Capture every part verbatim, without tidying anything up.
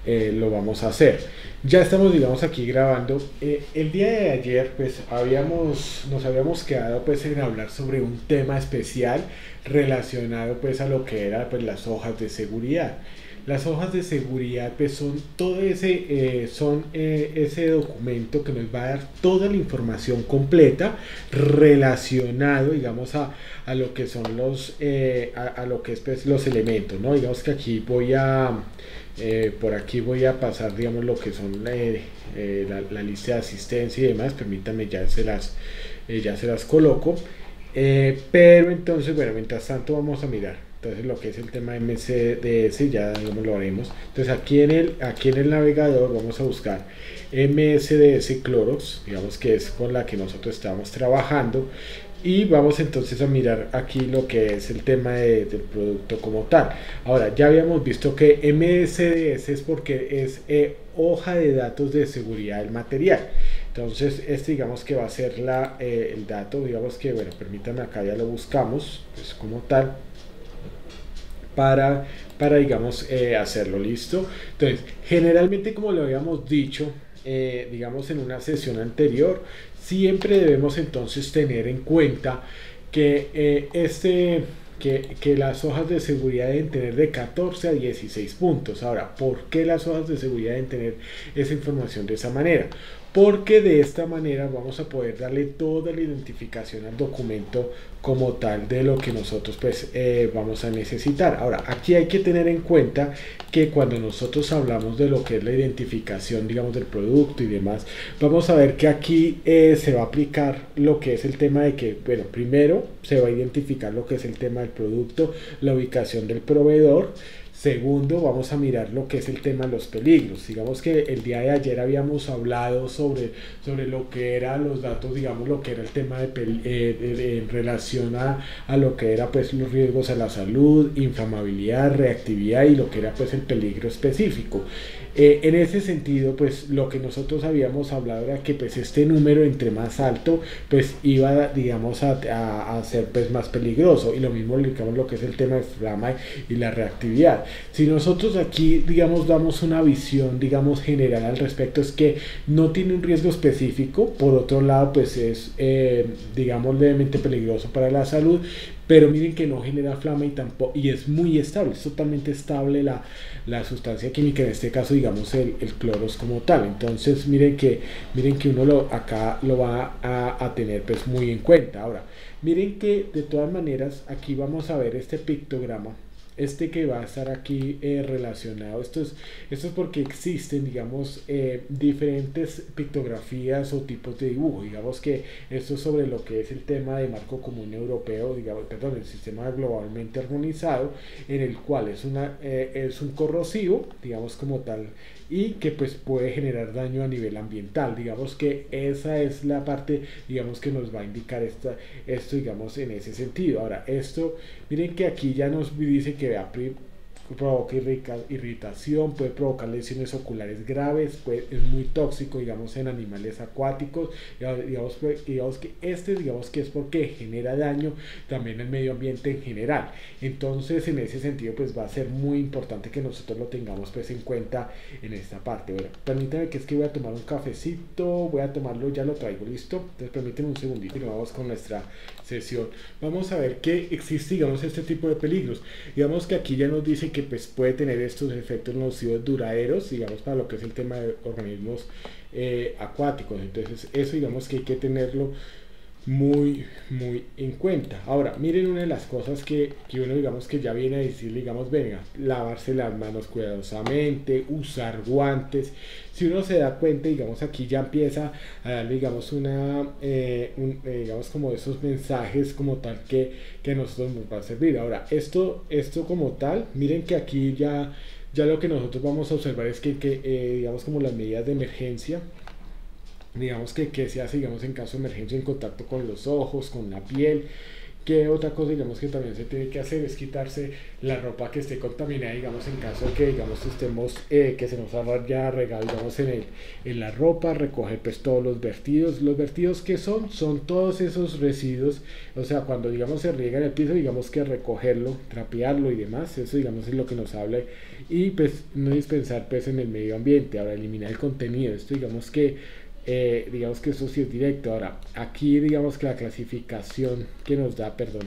eh, lo vamos a hacer. Ya estamos, digamos, aquí grabando. Eh, el día de ayer, pues, habíamos, nos habíamos quedado, pues, en hablar sobre un tema especial relacionado, pues, a lo que era, pues, las hojas de seguridad. Las hojas de seguridad, pues, son todo ese, eh, son eh, ese documento que nos va a dar toda la información completa relacionado, digamos, a, a lo que son los, eh, a, a lo que es, pues, los elementos, ¿no? Digamos que aquí voy a, eh, por aquí voy a pasar, digamos, lo que son eh, eh, la, la lista de asistencia y demás. Permítanme, ya se las, eh, ya se las coloco. Eh, pero entonces, bueno, mientras tanto vamos a mirar. Entonces lo que es el tema de M C D S ya digamos, lo haremos. Entonces aquí en, el, aquí en el navegador vamos a buscar M S D S Clorox, digamos que es con la que nosotros estamos trabajando. Y vamos entonces a mirar aquí lo que es el tema de, del producto como tal. Ahora, ya habíamos visto que M S D S es porque es eh, hoja de datos de seguridad del material. Entonces, este digamos que va a ser la, eh, el dato, digamos que, bueno, permítanme, acá ya lo buscamos, pues como tal, para, para digamos, eh, hacerlo listo. Entonces, generalmente, como lo habíamos dicho, eh, digamos, en una sesión anterior, siempre debemos entonces tener en cuenta que eh, este... Que, que las hojas de seguridad deben tener de catorce a dieciséis puntos. Ahora, ¿por qué las hojas de seguridad deben tener esa información de esa manera? Porque de esta manera vamos a poder darle toda la identificación al documento como tal de lo que nosotros pues eh, vamos a necesitar. Ahora, aquí hay que tener en cuenta que cuando nosotros hablamos de lo que es la identificación, digamos, del producto y demás, vamos a ver que aquí eh, se va a aplicar lo que es el tema de que, bueno, primero se va a identificar lo que es el tema del producto, la ubicación del proveedor. Segundo, vamos a mirar lo que es el tema de los peligros. Digamos que el día de ayer habíamos hablado sobre, sobre lo que eran los datos, digamos, lo que era el tema de, eh, de, de en relación a, a lo que era pues los riesgos a la salud, inflamabilidad, reactividad y lo que era pues el peligro específico. Eh, en ese sentido, pues lo que nosotros habíamos hablado era que pues este número entre más alto, pues iba, digamos, a, a, a ser pues más peligroso. Y lo mismo, digamos, lo que es el tema de flama y la reactividad. Si nosotros aquí, digamos, damos una visión, digamos, general al respecto, es que no tiene un riesgo específico. Por otro lado, pues es, eh, digamos, levemente peligroso para la salud. Pero miren que no genera flama y tampoco, y es muy estable, es totalmente estable la, la sustancia química, en este caso digamos el, el cloros como tal. Entonces miren que, miren que uno lo, acá lo va a, a tener pues muy en cuenta. Ahora, miren que de todas maneras aquí vamos a ver este pictograma. Este que va a estar aquí eh, relacionado, esto es, esto es porque existen, digamos, eh, diferentes pictografías o tipos de dibujo. Digamos que esto es sobre lo que es el tema de marco común europeo, digamos, perdón, el sistema globalmente armonizado, en el cual es, una, eh, es un corrosivo, digamos como tal, y que pues puede generar daño a nivel ambiental. Digamos que esa es la parte, digamos, que nos va a indicar esta, esto, digamos, en ese sentido. Ahora, esto, miren que aquí ya nos dice que vea, provoca irritación, puede provocar lesiones oculares graves, puede, es muy tóxico, digamos, en animales acuáticos. Digamos, digamos que este, digamos que es porque genera daño también al medio ambiente en general. Entonces, en ese sentido, pues va a ser muy importante que nosotros lo tengamos pues en cuenta en esta parte. Bueno, permítanme que es que voy a tomar un cafecito, voy a tomarlo, ya lo traigo listo. Entonces, permítanme un segundito y nos vamos con nuestra sesión. Vamos a ver que existe, digamos, este tipo de peligros. Digamos que aquí ya nos dice que pues puede tener estos efectos nocivos duraderos, digamos, para lo que es el tema de organismos eh, acuáticos. Entonces eso digamos que hay que tenerlo muy muy en cuenta. Ahora miren, una de las cosas que, que uno digamos que ya viene a decir, digamos, venga, lavarse las manos cuidadosamente, usar guantes. Si uno se da cuenta, digamos, aquí ya empieza a darle, digamos, una eh, un, eh, digamos, como esos mensajes como tal que, que a nosotros nos va a servir. Ahora esto, esto como tal, miren que aquí ya, ya lo que nosotros vamos a observar es que, que eh, digamos, como las medidas de emergencia, digamos que, que se hace, digamos, en caso de emergencia en contacto con los ojos, con la piel, ¿Qué otra cosa, digamos, que también se tiene que hacer? Es quitarse la ropa que esté contaminada, digamos, en caso de que, digamos, estemos, eh, que se nos haya regado, digamos, en, el, en la ropa, recoger pues todos los vertidos. Los vertidos que son, son todos esos residuos, o sea, cuando, digamos, se riega en el piso, digamos que recogerlo, trapearlo y demás, eso, digamos, es lo que nos habla. Y pues no dispensar pues en el medio ambiente. Ahora, eliminar el contenido, esto digamos que eh, digamos que eso sí es directo. Ahora, aquí digamos que la clasificación que nos da, perdón,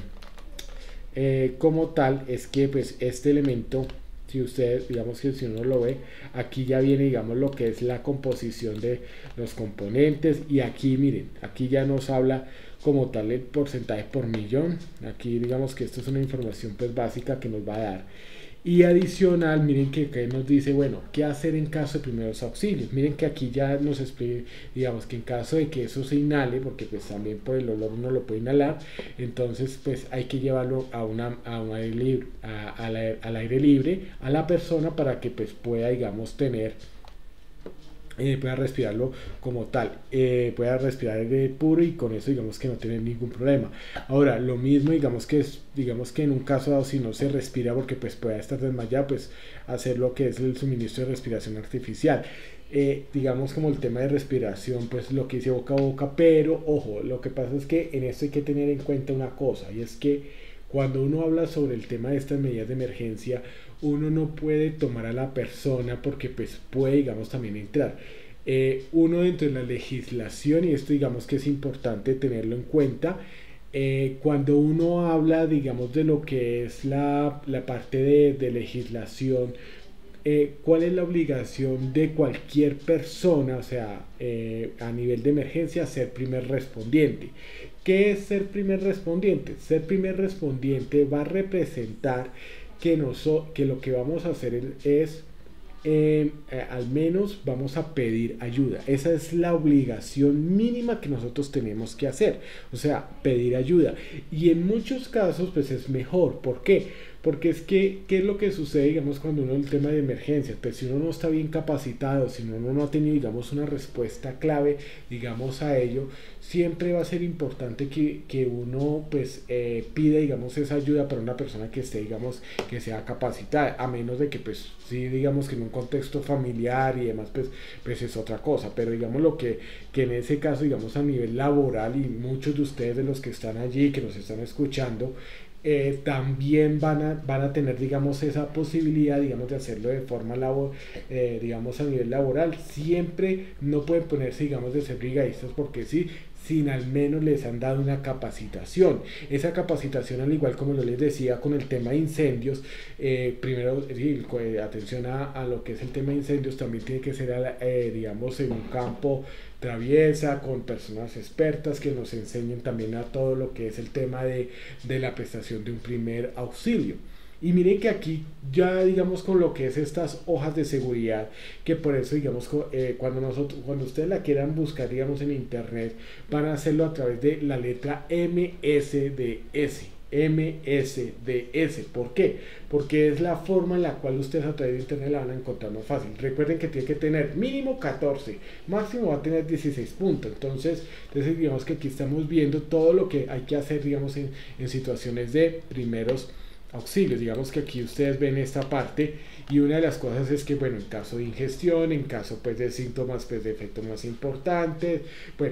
eh, como tal, es que pues este elemento, si ustedes, digamos que si uno lo ve, aquí ya viene, digamos, lo que es la composición de los componentes, y aquí miren, aquí ya nos habla como tal el porcentaje por millón. Aquí digamos que esto es una información pues básica que nos va a dar. Y adicional, miren que, que nos dice, bueno, qué hacer en caso de primeros auxilios. Miren que aquí ya nos explica, digamos, que en caso de que eso se inhale, porque pues también por el olor uno lo puede inhalar, entonces pues hay que llevarlo a, una, a un aire libre, a, a la, al aire libre a la persona, para que pues pueda, digamos, tener eh, pueda respirarlo como tal, eh, pueda respirar aire puro, y con eso digamos que no tiene ningún problema. Ahora, lo mismo digamos que es, digamos que en un caso dado, si no se respira porque pues pueda estar desmayado, pues hacer lo que es el suministro de respiración artificial. Eh, digamos como el tema de respiración, pues lo que dice boca a boca, pero ojo, lo que pasa es que en esto hay que tener en cuenta una cosa, y es que cuando uno habla sobre el tema de estas medidas de emergencia, uno no puede tomar a la persona, porque pues puede, digamos, también entrar. Eh, uno dentro de la legislación, y esto digamos que es importante tenerlo en cuenta, eh, cuando uno habla, digamos, de lo que es la, la parte de, de legislación, eh, ¿cuál es la obligación de cualquier persona, o sea, eh, a nivel de emergencia, ser primer respondiente? ¿Qué es ser primer respondiente? Ser primer respondiente va a representar que, noso que lo que vamos a hacer es, eh, eh, al menos vamos a pedir ayuda. Esa es la obligación mínima que nosotros tenemos que hacer, o sea, pedir ayuda. Y en muchos casos pues es mejor. ¿Por qué? Porque es que, ¿qué es lo que sucede, digamos, cuando uno, el tema de emergencias? Pues si uno no está bien capacitado, si uno no ha tenido, digamos, una respuesta clave, digamos, a ello, siempre va a ser importante que, que uno, pues, eh, pida, digamos, esa ayuda para una persona que esté, digamos, que sea capacitada, a menos de que, pues, sí, digamos, que en un contexto familiar y demás, pues, pues es otra cosa. Pero, digamos, lo que, que en ese caso, digamos, a nivel laboral, y muchos de ustedes, de los que están allí, que nos están escuchando, Eh, también van a, van a tener, digamos, esa posibilidad, digamos, de hacerlo de forma labor, eh, digamos, a nivel laboral. Siempre no pueden ponerse, digamos, de ser brigadistas porque sí, sin al menos les han dado una capacitación. Esa capacitación, al igual como yo les decía con el tema de incendios, eh, primero, eh, atención a, a lo que es el tema de incendios, también tiene que ser, eh, digamos, en un campo traviesa, con personas expertas que nos enseñen también a todo lo que es el tema de, de la prestación de un primer auxilio. Y miren que aquí ya, digamos, con lo que es estas hojas de seguridad, que por eso, digamos, eh, cuando nosotros, cuando ustedes la quieran buscar, digamos, en internet, van a hacerlo a través de la letra M S D S. M S D S. ¿Por qué? Porque es la forma en la cual ustedes a través de internet la van a encontrar más fácil. Recuerden que tiene que tener mínimo catorce, máximo va a tener dieciséis puntos. Entonces, entonces digamos que aquí estamos viendo todo lo que hay que hacer, digamos, en, en situaciones de primeros auxilios. Digamos que aquí ustedes ven esta parte, y una de las cosas es que, bueno, en caso de ingestión, en caso pues de síntomas pues de efectos más importantes, bueno,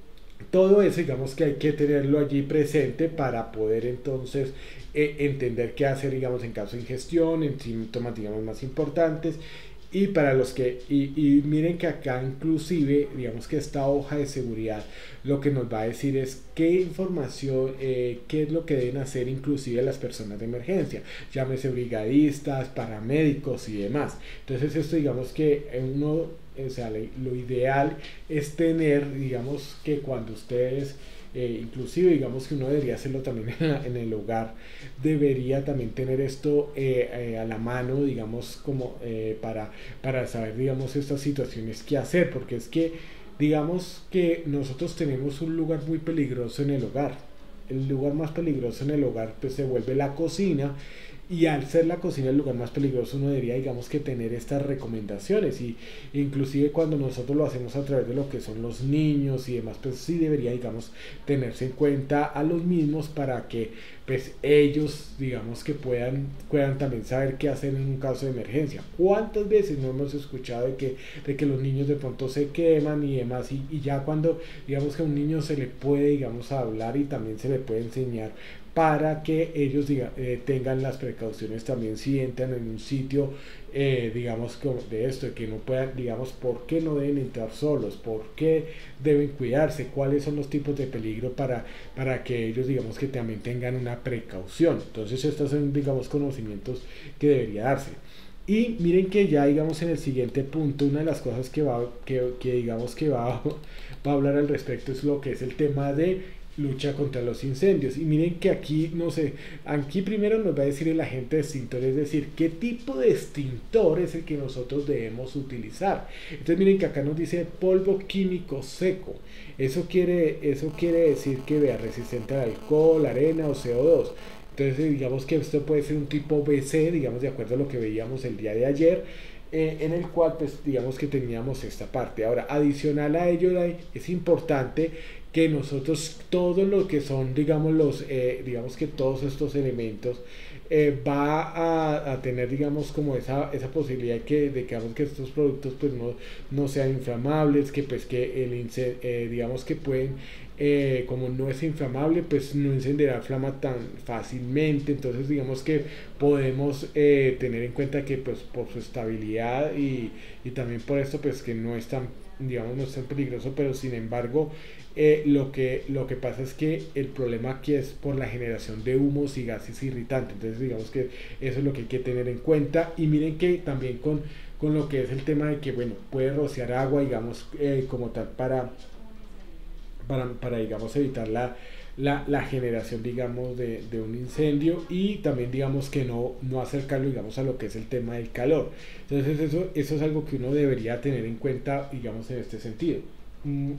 todo eso digamos que hay que tenerlo allí presente para poder entonces eh, entender qué hacer, digamos, en caso de ingestión, en síntomas, digamos, más importantes. Y para los que, y, y miren que acá inclusive, digamos que esta hoja de seguridad lo que nos va a decir es qué información, eh, qué es lo que deben hacer inclusive las personas de emergencia, llámese brigadistas, paramédicos y demás. Entonces esto, digamos que uno, o sea, lo ideal es tener, digamos, que cuando ustedes, Eh, inclusive digamos que uno debería hacerlo también en, la, en el hogar, debería también tener esto eh, eh, a la mano, digamos, como eh, para, para saber, digamos, estas situaciones qué hacer, porque es que, digamos que nosotros tenemos un lugar muy peligroso en el hogar. El lugar más peligroso en el hogar pues se vuelve la cocina, y al ser la cocina el lugar más peligroso uno debería digamos que tener estas recomendaciones y inclusive cuando nosotros lo hacemos a través de lo que son los niños y demás pues sí debería digamos tenerse en cuenta a los mismos para que pues ellos digamos que puedan, puedan también saber qué hacer en un caso de emergencia. ¿Cuántas veces no hemos escuchado de que, de que los niños de pronto se queman y demás y, y ya cuando digamos que a un niño se le puede digamos hablar y también se le puede enseñar para que ellos diga, eh, tengan las precauciones también si entran en un sitio eh, digamos de esto, que no puedan, digamos, por qué no deben entrar solos, por qué deben cuidarse, cuáles son los tipos de peligro para, para que ellos digamos que también tengan una precaución. Entonces estos son digamos conocimientos que debería darse. Y miren que ya digamos en el siguiente punto, una de las cosas que va, que, que digamos que va, va a hablar al respecto es lo que es el tema de lucha contra los incendios. Y miren que aquí, no sé, aquí primero nos va a decir el agente extintor, es decir, qué tipo de extintor es el que nosotros debemos utilizar. Entonces miren que acá nos dice polvo químico seco. Eso quiere, eso quiere decir que vea resistente al alcohol, arena o C O dos. Entonces digamos que esto puede ser un tipo B C, digamos de acuerdo a lo que veíamos el día de ayer. Eh, en el cual pues digamos que teníamos esta parte. Ahora adicional a ello es importante que nosotros todo lo que son digamos los eh, digamos que todos estos elementos eh, va a, a tener digamos como esa, esa posibilidad de que, de que, digamos, que estos productos pues no, no sean inflamables, que pues que el eh, digamos que pueden eh, como no es inflamable pues no encenderá flama tan fácilmente. Entonces digamos que podemos eh, tener en cuenta que pues por su estabilidad y, y también por esto pues que no es tan digamos no es tan peligroso, pero sin embargo eh, lo que lo que pasa es que el problema aquí es por la generación de humos y gases irritantes. Entonces digamos que eso es lo que hay que tener en cuenta. Y miren que también con, con lo que es el tema de que bueno puede rociar agua digamos eh, como tal para para, para digamos evitar la La, la generación digamos de, de un incendio y también digamos que no, no acercarlo digamos a lo que es el tema del calor. Entonces eso, eso es algo que uno debería tener en cuenta digamos en este sentido. Mm.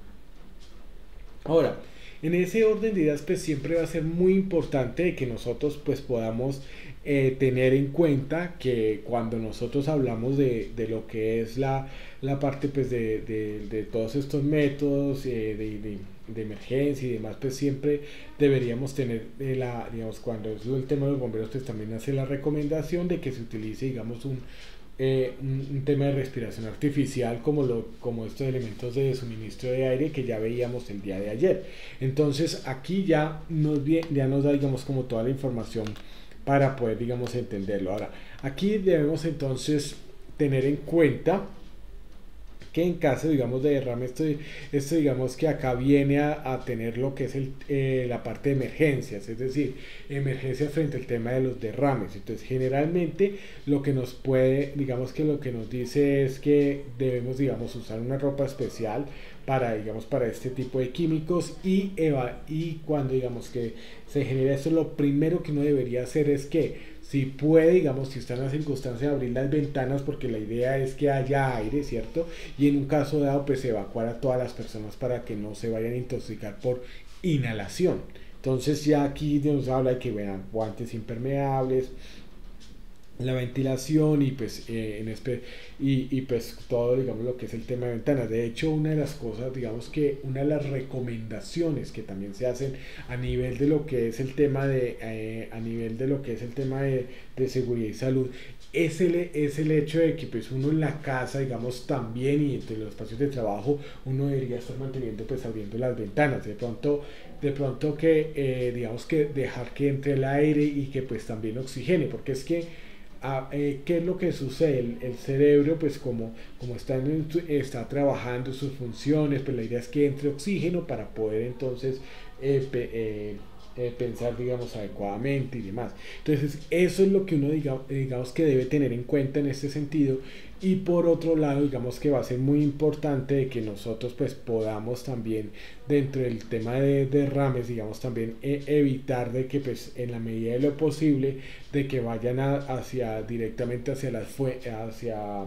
Ahora, en ese orden de ideas pues siempre va a ser muy importante que nosotros pues podamos eh, tener en cuenta que cuando nosotros hablamos de, de lo que es la, la parte pues de, de, de todos estos métodos eh, de, de, de emergencia y demás pues siempre deberíamos tener eh, la digamos cuando es el tema de los bomberos pues también hace la recomendación de que se utilice digamos un Eh, un, un tema de respiración artificial como, lo, como estos elementos de suministro de aire que ya veíamos el día de ayer. Entonces aquí ya nos, ya nos da digamos como toda la información para poder digamos entenderlo. Ahora aquí debemos entonces tener en cuenta que en caso digamos de derrame esto, esto digamos que acá viene a, a tener lo que es el, eh, la parte de emergencias, es decir, emergencia frente al tema de los derrames. Entonces generalmente lo que nos puede digamos que lo que nos dice es que debemos digamos usar una ropa especial para digamos para este tipo de químicos y, eva y cuando digamos que se genera esto lo primero que uno debería hacer es que si puede, digamos, si está en la circunstancia de abrir las ventanas, porque la idea es que haya aire, ¿cierto? Y en un caso dado, pues evacuar a todas las personas para que no se vayan a intoxicar por inhalación. Entonces ya aquí nos habla de que vean guantes impermeables, la ventilación y pues eh, en este y, y pues todo digamos lo que es el tema de ventanas. De hecho una de las cosas digamos que una de las recomendaciones que también se hacen a nivel de lo que es el tema de eh, a nivel de lo que es el tema de, de seguridad y salud es el, es el hecho de que pues uno en la casa digamos también y entre los espacios de trabajo uno debería estar manteniendo pues abriendo las ventanas de pronto de pronto que eh, digamos que dejar que entre el aire y que pues también oxigene, porque es que a, eh, ¿qué es lo que sucede? El, el cerebro, pues como, como está, en, está trabajando sus funciones, pues la idea es que entre oxígeno para poder entonces eh, pe, eh, eh, pensar, digamos, adecuadamente y demás. Entonces, eso es lo que uno, diga, digamos, que debe tener en cuenta en este sentido. Y por otro lado, digamos que va a ser muy importante de que nosotros pues podamos también dentro del tema de derrames, digamos también eh, evitar de que pues en la medida de lo posible de que vayan a, hacia directamente hacia las fue hacia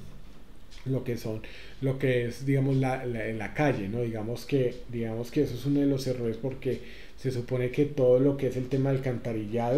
lo que son lo que es digamos la, la, en la calle, no digamos que digamos que eso es uno de los errores porque se supone que todo lo que es el tema del alcantarillado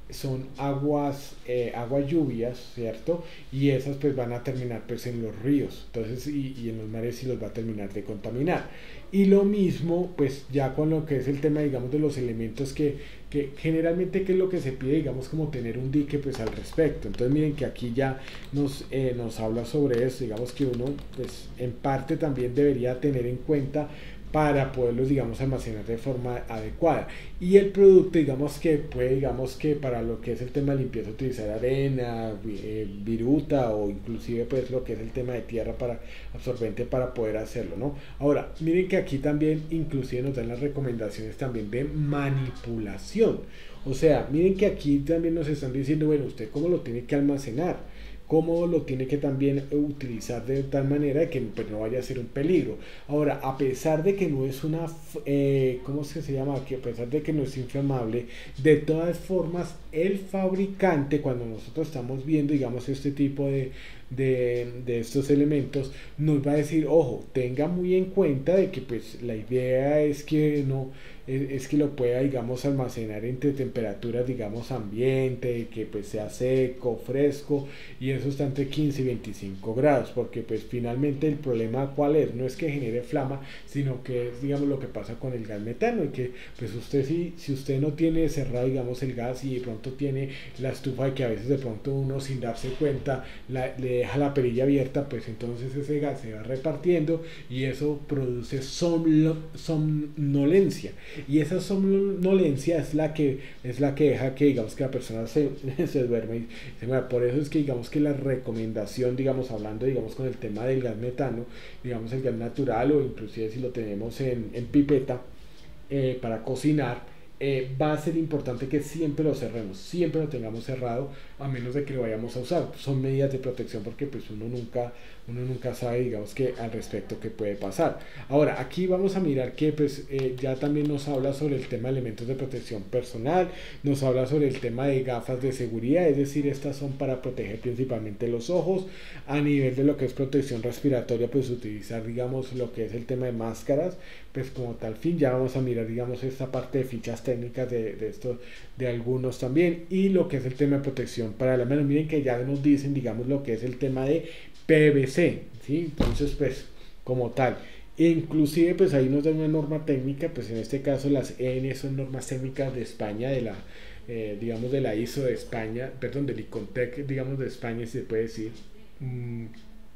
son aguas, eh, aguas lluvias, ¿cierto? Y esas pues van a terminar pues en los ríos, entonces y, y en los mares y los va a terminar de contaminar. Y lo mismo pues ya con lo que es el tema digamos de los elementos que, que generalmente qué es lo que se pide digamos como tener un dique pues al respecto. Entonces miren que aquí ya nos, eh, nos habla sobre eso, digamos que uno pues en parte también debería tener en cuenta para poderlos, digamos, almacenar de forma adecuada. Y el producto, digamos, que puede, digamos, que para lo que es el tema de limpieza, utilizar arena, eh, viruta o inclusive, pues, lo que es el tema de tierra para absorbente para poder hacerlo, ¿no? Ahora, miren que aquí también, inclusive, nos dan las recomendaciones también de manipulación. O sea, miren que aquí también nos están diciendo, bueno, usted cómo lo tiene que almacenar, cómo lo tiene que también utilizar de tal manera que pues, no vaya a ser un peligro. Ahora, a pesar de que no es una, eh, ¿cómo es que se llama? Que a pesar de que no es inflamable, de todas formas, el fabricante, cuando nosotros estamos viendo, digamos, este tipo de, de, de estos elementos, nos va a decir, ojo, tenga muy en cuenta de que pues la idea es que no es, es que lo pueda digamos almacenar entre temperaturas digamos ambiente, que pues sea seco, fresco y eso está entre quince y veinticinco grados, porque pues finalmente el problema cuál es, no es que genere flama, sino que es digamos lo que pasa con el gas metano y que pues usted si, si usted no tiene cerrado digamos el gas y de pronto tiene la estufa y que a veces de pronto uno sin darse cuenta la, le deja la perilla abierta, pues entonces ese gas se va repartiendo y eso produce somno, somnolencia y esa somnolencia es la que es la que deja que digamos que la persona se, se duerme y se muera. Por eso es que digamos que la recomendación digamos hablando digamos con el tema del gas metano, digamos el gas natural o inclusive si lo tenemos en, en pipeta eh, para cocinar, eh, va a ser importante que siempre lo cerremos, siempre lo tengamos cerrado, a menos de que lo vayamos a usar. Son medidas de protección porque pues uno nunca, uno nunca sabe, digamos que al respecto qué puede pasar. Ahora, aquí vamos a mirar que pues eh, ya también nos habla sobre el tema de elementos de protección personal, nos habla sobre el tema de gafas de seguridad, es decir, estas son para proteger principalmente los ojos. A nivel de lo que es protección respiratoria, pues utilizar, digamos, lo que es el tema de máscaras, pues como tal fin, ya vamos a mirar, digamos, esta parte de fichas técnicas de, de esto, de algunos también, y lo que es el tema de protección para la mano. Miren que ya nos dicen, digamos, lo que es el tema de P V C, ¿sí? Entonces, pues, como tal. E inclusive, pues ahí nos dan una norma técnica, pues en este caso las E N son normas técnicas de España, de la, eh, digamos, de la I S O de España, perdón, del ICONTEC, digamos, de España, si se puede decir. Mm,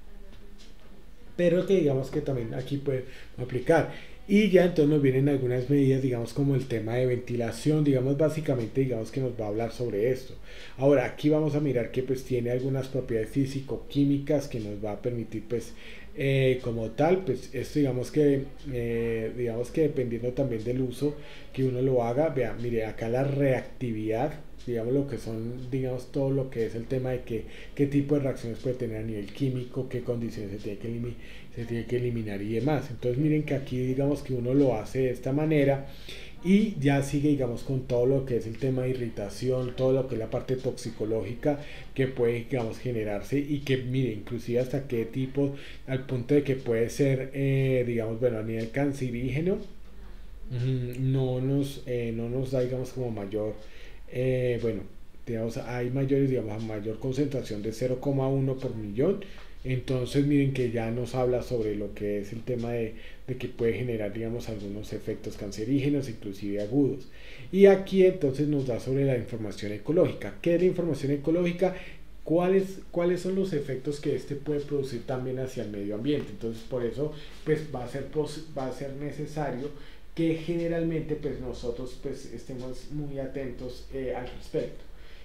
pero que digamos que también aquí puede aplicar. Y ya entonces nos vienen algunas medidas, digamos como el tema de ventilación, digamos básicamente, digamos que nos va a hablar sobre esto. Ahora aquí vamos a mirar que pues tiene algunas propiedades físico-químicas que nos va a permitir pues eh, como tal, pues esto digamos que, eh, digamos que dependiendo también del uso que uno lo haga, vea, mire acá la reactividad, digamos lo que son, digamos todo lo que es el tema de que, qué tipo de reacciones puede tener a nivel químico, qué condiciones se tiene que eliminar, se tiene que eliminar y demás. Entonces miren que aquí digamos que uno lo hace de esta manera y ya sigue digamos con todo lo que es el tema de irritación, todo lo que es la parte toxicológica que puede digamos generarse y que mire inclusive hasta qué tipo al punto de que puede ser eh, digamos bueno a nivel cancerígeno. Mm, no nos eh, no nos da digamos como mayor eh, bueno digamos hay mayores digamos mayor concentración de cero coma uno por millón. Entonces miren que ya nos habla sobre lo que es el tema de, de que puede generar digamos algunos efectos cancerígenos inclusive agudos. Y aquí entonces nos da sobre la información ecológica. ¿Qué es la información ecológica? ¿Cuáles, cuáles son los efectos que este puede producir también hacia el medio ambiente? Entonces por eso pues va a ser, va a ser necesario que generalmente pues nosotros pues estemos muy atentos eh, al respecto.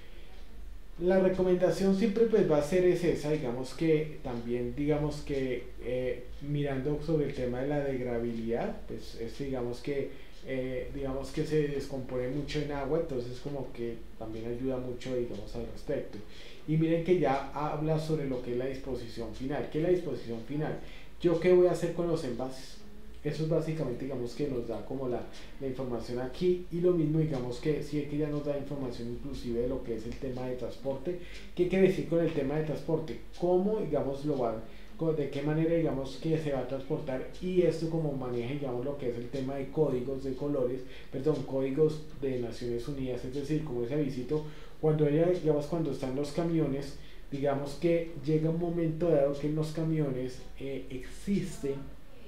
La recomendación siempre pues va a ser es esa, digamos que también digamos que eh, mirando sobre el tema de la degradabilidad, pues es digamos que eh, digamos que se descompone mucho en agua, entonces como que también ayuda mucho digamos al respecto. Y miren que ya habla sobre lo que es la disposición final. ¿Qué es la disposición final? ¿Yo qué voy a hacer con los envases? Eso es básicamente, digamos, que nos da como la, la información aquí y lo mismo, digamos, que sí que ya nos da información inclusive de lo que es el tema de transporte. ¿Qué quiere decir con el tema de transporte? ¿Cómo, digamos, lo van, de qué manera, digamos, que se va a transportar y esto como maneja, digamos, lo que es el tema de códigos de colores, perdón, códigos de Naciones Unidas, es decir, como ese avisito cuando ella, digamos, cuando están los camiones, digamos que llega un momento dado que en los camiones eh, existe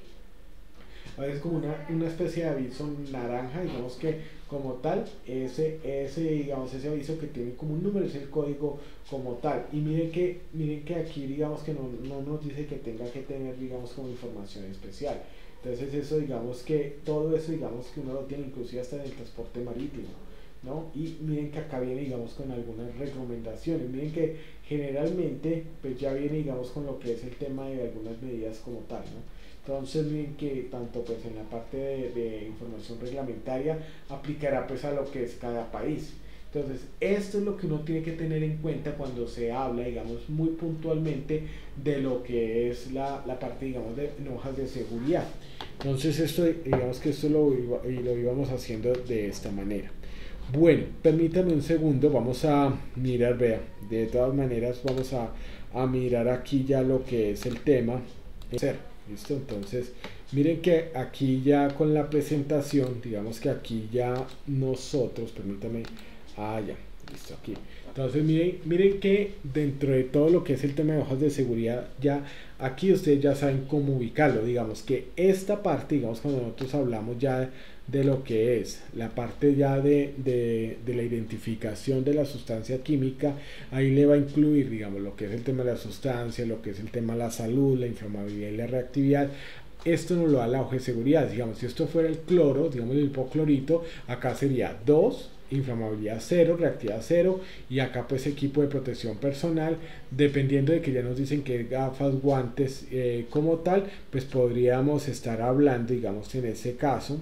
a veces como una, una especie de aviso naranja, digamos que como tal, ese, ese, digamos, ese aviso que tiene como un número es el código como tal. Y miren que, miren que aquí digamos que no, no nos dice que tenga que tener, digamos, como información especial. Entonces eso, digamos que todo eso, digamos que uno lo tiene inclusive hasta en el transporte marítimo, ¿no? Y miren que acá viene, digamos, con algunas recomendaciones. Miren que generalmente, pues ya viene, digamos, con lo que es el tema de algunas medidas como tal, ¿no? Entonces, miren que tanto pues en la parte de, de información reglamentaria aplicará pues a lo que es cada país. Entonces, esto es lo que uno tiene que tener en cuenta cuando se habla, digamos, muy puntualmente de lo que es la, la parte, digamos, de hojas de seguridad. Entonces, esto, digamos que esto lo, lo íbamos haciendo de esta manera. Bueno, permítame un segundo, vamos a mirar, vea, de todas maneras vamos a, a mirar aquí ya lo que es el tema. ¿Listo? Entonces, miren que aquí ya con la presentación, digamos que aquí ya nosotros, permítame, ah, ya, listo, aquí. Entonces, miren, miren que dentro de todo lo que es el tema de hojas de seguridad, ya aquí ustedes ya saben cómo ubicarlo. Digamos que esta parte, digamos, cuando nosotros hablamos ya de lo que es la parte ya de, de, de la identificación de la sustancia química, ahí le va a incluir, digamos, lo que es el tema de la sustancia, lo que es el tema de la salud, la inflamabilidad y la reactividad. Esto nos lo da la hoja de seguridad. Digamos, si esto fuera el cloro, digamos el hipoclorito, acá sería dos, inflamabilidad cero, reactividad cero, y acá pues equipo de protección personal, dependiendo de que ya nos dicen que gafas, guantes eh, como tal, pues podríamos estar hablando, digamos, en ese caso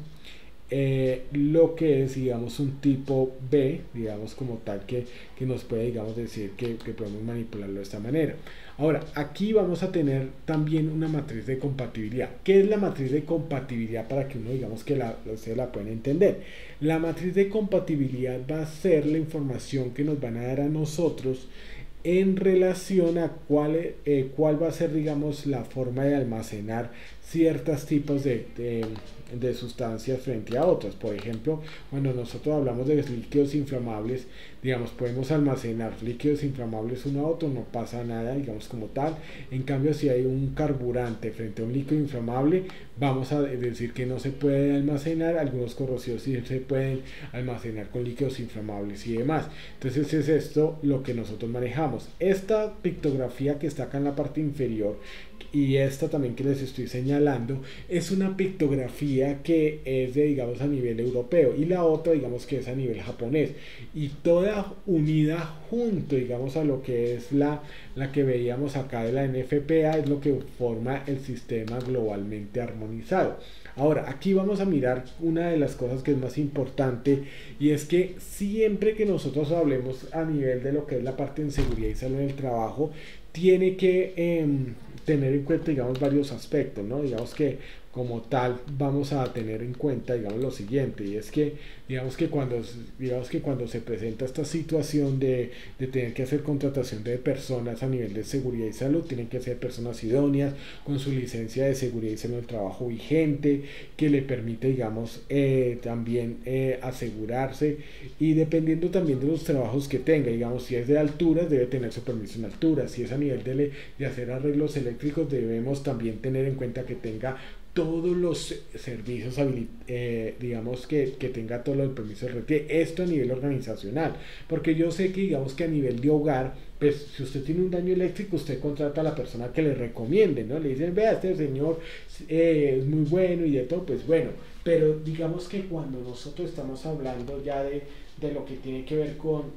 Eh, lo que es, digamos, un tipo B, digamos, como tal, que, que nos puede, digamos, decir que, que podemos manipularlo de esta manera. Ahora, aquí vamos a tener también una matriz de compatibilidad. ¿Qué es la matriz de compatibilidad? Para que uno, digamos, que la, ustedes la pueden entender. La matriz de compatibilidad va a ser la información que nos van a dar a nosotros en relación a cuál, eh, cuál va a ser, digamos, la forma de almacenar ciertos tipos de, de, de sustancias frente a otras. Por ejemplo, cuando nosotros hablamos de líquidos inflamables, digamos, podemos almacenar líquidos inflamables uno a otro, no pasa nada, digamos, como tal. En cambio, si hay un carburante frente a un líquido inflamable, vamos a decir que no se puede almacenar. Algunos corrosivos sí se pueden almacenar con líquidos inflamables y demás. Entonces es esto lo que nosotros manejamos. Esta pictografía que está acá en la parte inferior y esta también que les estoy señalando es una pictografía que es de, digamos, a nivel europeo, y la otra, digamos, que es a nivel japonés, y toda unida junto, digamos, a lo que es la, la que veíamos acá de la N F P A, es lo que forma el sistema globalmente armonizado. Ahora, aquí vamos a mirar una de las cosas que es más importante, y es que siempre que nosotros hablemos a nivel de lo que es la parte de seguridad y salud en el trabajo, tiene que eh, tener en cuenta, digamos, varios aspectos, ¿no? Digamos que como tal vamos a tener en cuenta, digamos, lo siguiente, y es que digamos que cuando, digamos que cuando se presenta esta situación de, de tener que hacer contratación de personas a nivel de seguridad y salud, tienen que ser personas idóneas con su licencia de seguridad y salud del trabajo vigente, que le permite, digamos, eh, también eh, asegurarse, y dependiendo también de los trabajos que tenga, digamos, si es de alturas debe tener su permiso en altura, si es a nivel de, de hacer arreglos eléctricos debemos también tener en cuenta que tenga todos los servicios, eh, digamos que, que tenga todo el permiso de retiro. Esto a nivel organizacional, porque yo sé que, digamos, que a nivel de hogar, pues si usted tiene un daño eléctrico, usted contrata a la persona que le recomiende, ¿no? Le dicen, vea, este señor eh, es muy bueno y de todo, pues bueno, pero digamos que cuando nosotros estamos hablando ya de, de lo que tiene que ver con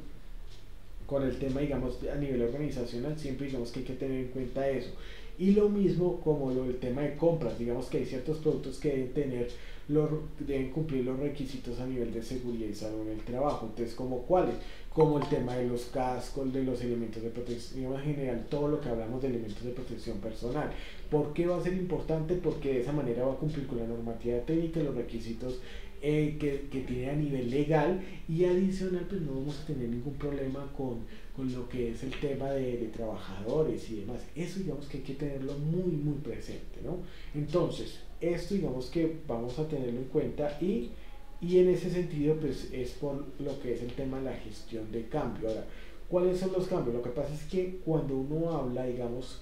con el tema, digamos, a nivel organizacional, siempre digamos que hay que tener en cuenta eso. Y lo mismo como lo del tema de compras, digamos que hay ciertos productos que deben tener, los, deben cumplir los requisitos a nivel de seguridad y salud en el trabajo. Entonces, ¿como cuáles? Como el tema de los cascos, de los elementos de protección, en general, todo lo que hablamos de elementos de protección personal. ¿Por qué va a ser importante? Porque de esa manera va a cumplir con la normatividad técnica, los requisitos Eh, que, que tiene a nivel legal, y adicional pues no vamos a tener ningún problema con, con lo que es el tema de, de trabajadores y demás. Eso digamos que hay que tenerlo muy muy presente, ¿no? Entonces esto digamos que vamos a tenerlo en cuenta, y Y en ese sentido, pues es por lo que es el tema de la gestión de cambio. Ahora, ¿cuáles son los cambios? Lo que pasa es que cuando uno habla, digamos,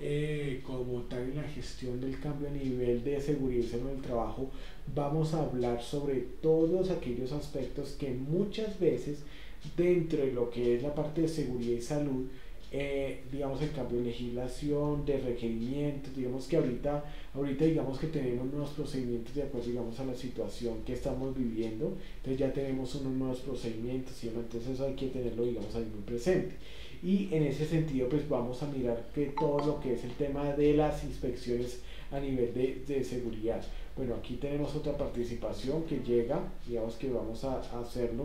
eh, como tal en la gestión del cambio a nivel de seguridad y salud en el trabajo, vamos a hablar sobre todos aquellos aspectos que muchas veces dentro de lo que es la parte de seguridad y salud, eh, digamos el cambio de legislación, de requerimientos, digamos que ahorita, ahorita digamos que tenemos nuevos procedimientos de acuerdo digamos a la situación que estamos viviendo, entonces ya tenemos unos nuevos procedimientos y entonces eso hay que tenerlo digamos ahí muy presente. Y en ese sentido pues vamos a mirar que todo lo que es el tema de las inspecciones a nivel de, de seguridad. Bueno, aquí tenemos otra participación que llega, digamos que vamos a, a hacerlo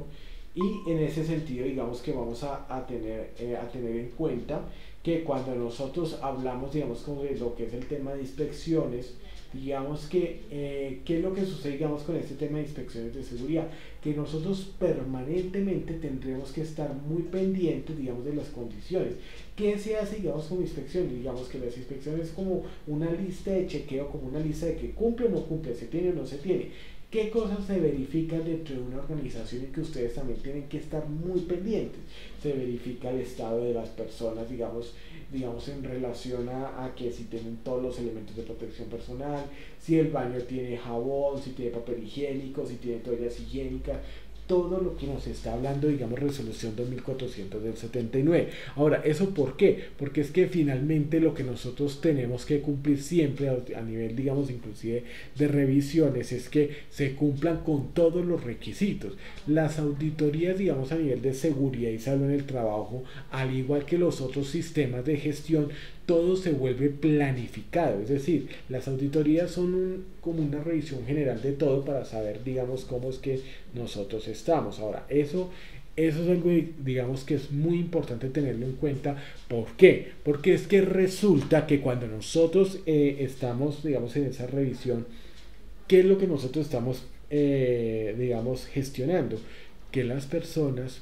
y en ese sentido digamos que vamos a, a, tener, eh, a tener en cuenta que cuando nosotros hablamos digamos como de lo que es el tema de inspecciones, digamos que eh, qué es lo que sucede digamos con este tema de inspecciones de seguridad, que nosotros permanentemente tendremos que estar muy pendientes digamos de las condiciones. ¿Qué se hace digamos con inspecciones? Digamos que las inspecciones es como una lista de chequeo, como una lista de que cumple o no cumple, se tiene o no se tiene. ¿Qué cosas se verifican dentro de una organización y que ustedes también tienen que estar muy pendientes? Se verifica el estado de las personas, digamos, digamos en relación a, a que si tienen todos los elementos de protección personal, si el baño tiene jabón, si tiene papel higiénico, si tiene toallas higiénicas, todo lo que nos está hablando, digamos, resolución dos mil cuatrocientos del setenta y nueve. Ahora, ¿eso por qué? Porque es que finalmente lo que nosotros tenemos que cumplir siempre a, a nivel, digamos, inclusive de revisiones, es que se cumplan con todos los requisitos. Las auditorías, digamos, a nivel de seguridad y salud en el trabajo, al igual que los otros sistemas de gestión, todo se vuelve planificado, es decir, las auditorías son un, como una revisión general de todo para saber, digamos, cómo es que nosotros estamos. Ahora, eso, eso es algo, digamos, que es muy importante tenerlo en cuenta. ¿Por qué? Porque es que resulta que cuando nosotros eh, estamos, digamos, en esa revisión, ¿qué es lo que nosotros estamos, eh, digamos, gestionando? Que las personas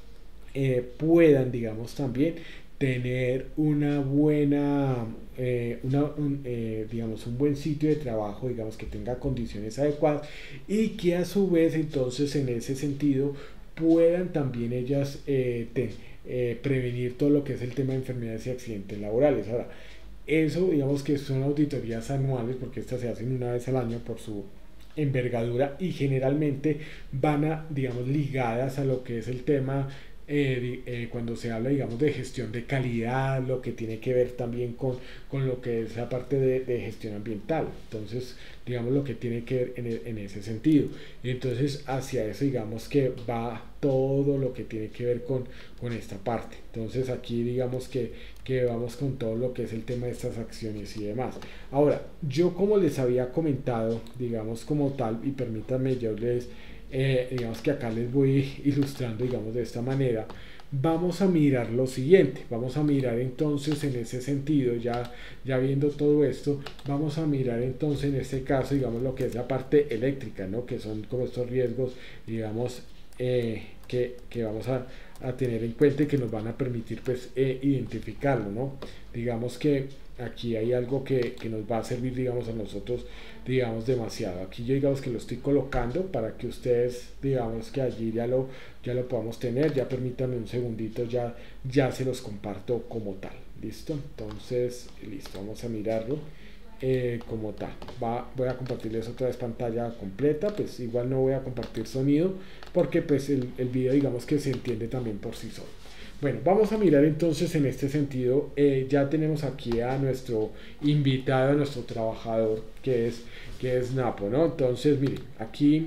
eh, puedan, digamos, también tener una buena, eh, una, un, eh, digamos, un buen sitio de trabajo, digamos, que tenga condiciones adecuadas y que a su vez, entonces, en ese sentido, puedan también ellas eh, te, eh, prevenir todo lo que es el tema de enfermedades y accidentes laborales. Ahora, eso, digamos que son auditorías anuales, porque estas se hacen una vez al año por su envergadura y generalmente van a, digamos, ligadas a lo que es el tema eh, eh, cuando se habla, digamos, de gestión de calidad, lo que tiene que ver también con, con lo que es la parte de, de gestión ambiental. Entonces, digamos, lo que tiene que ver en, en ese sentido. Y entonces, hacia eso, digamos, que va todo lo que tiene que ver con, con esta parte. Entonces, aquí, digamos, que, que vamos con todo lo que es el tema de estas acciones y demás. Ahora, yo como les había comentado, digamos, como tal, y permítanme, yo les... Eh, digamos que acá les voy ilustrando digamos de esta manera. Vamos a mirar lo siguiente, vamos a mirar entonces en ese sentido, ya, ya viendo todo esto, vamos a mirar entonces en este caso digamos lo que es la parte eléctrica, ¿no? Que son como estos riesgos digamos eh, que, que vamos a, a tener en cuenta y que nos van a permitir pues eh, identificarlo, ¿no? Digamos que aquí hay algo que, que nos va a servir digamos a nosotros digamos demasiado. Aquí yo digamos que lo estoy colocando para que ustedes digamos que allí ya lo ya lo podamos tener. Ya permítanme un segundito, ya ya se los comparto como tal. Listo, entonces listo, vamos a mirarlo eh, como tal. Va, voy a compartirles otra vez pantalla completa, pues igual no voy a compartir sonido porque pues el, el video digamos que se entiende también por sí solo. Bueno, vamos a mirar entonces en este sentido, eh, ya tenemos aquí a nuestro invitado, a nuestro trabajador, que es, que es Napo, ¿no? Entonces, miren, aquí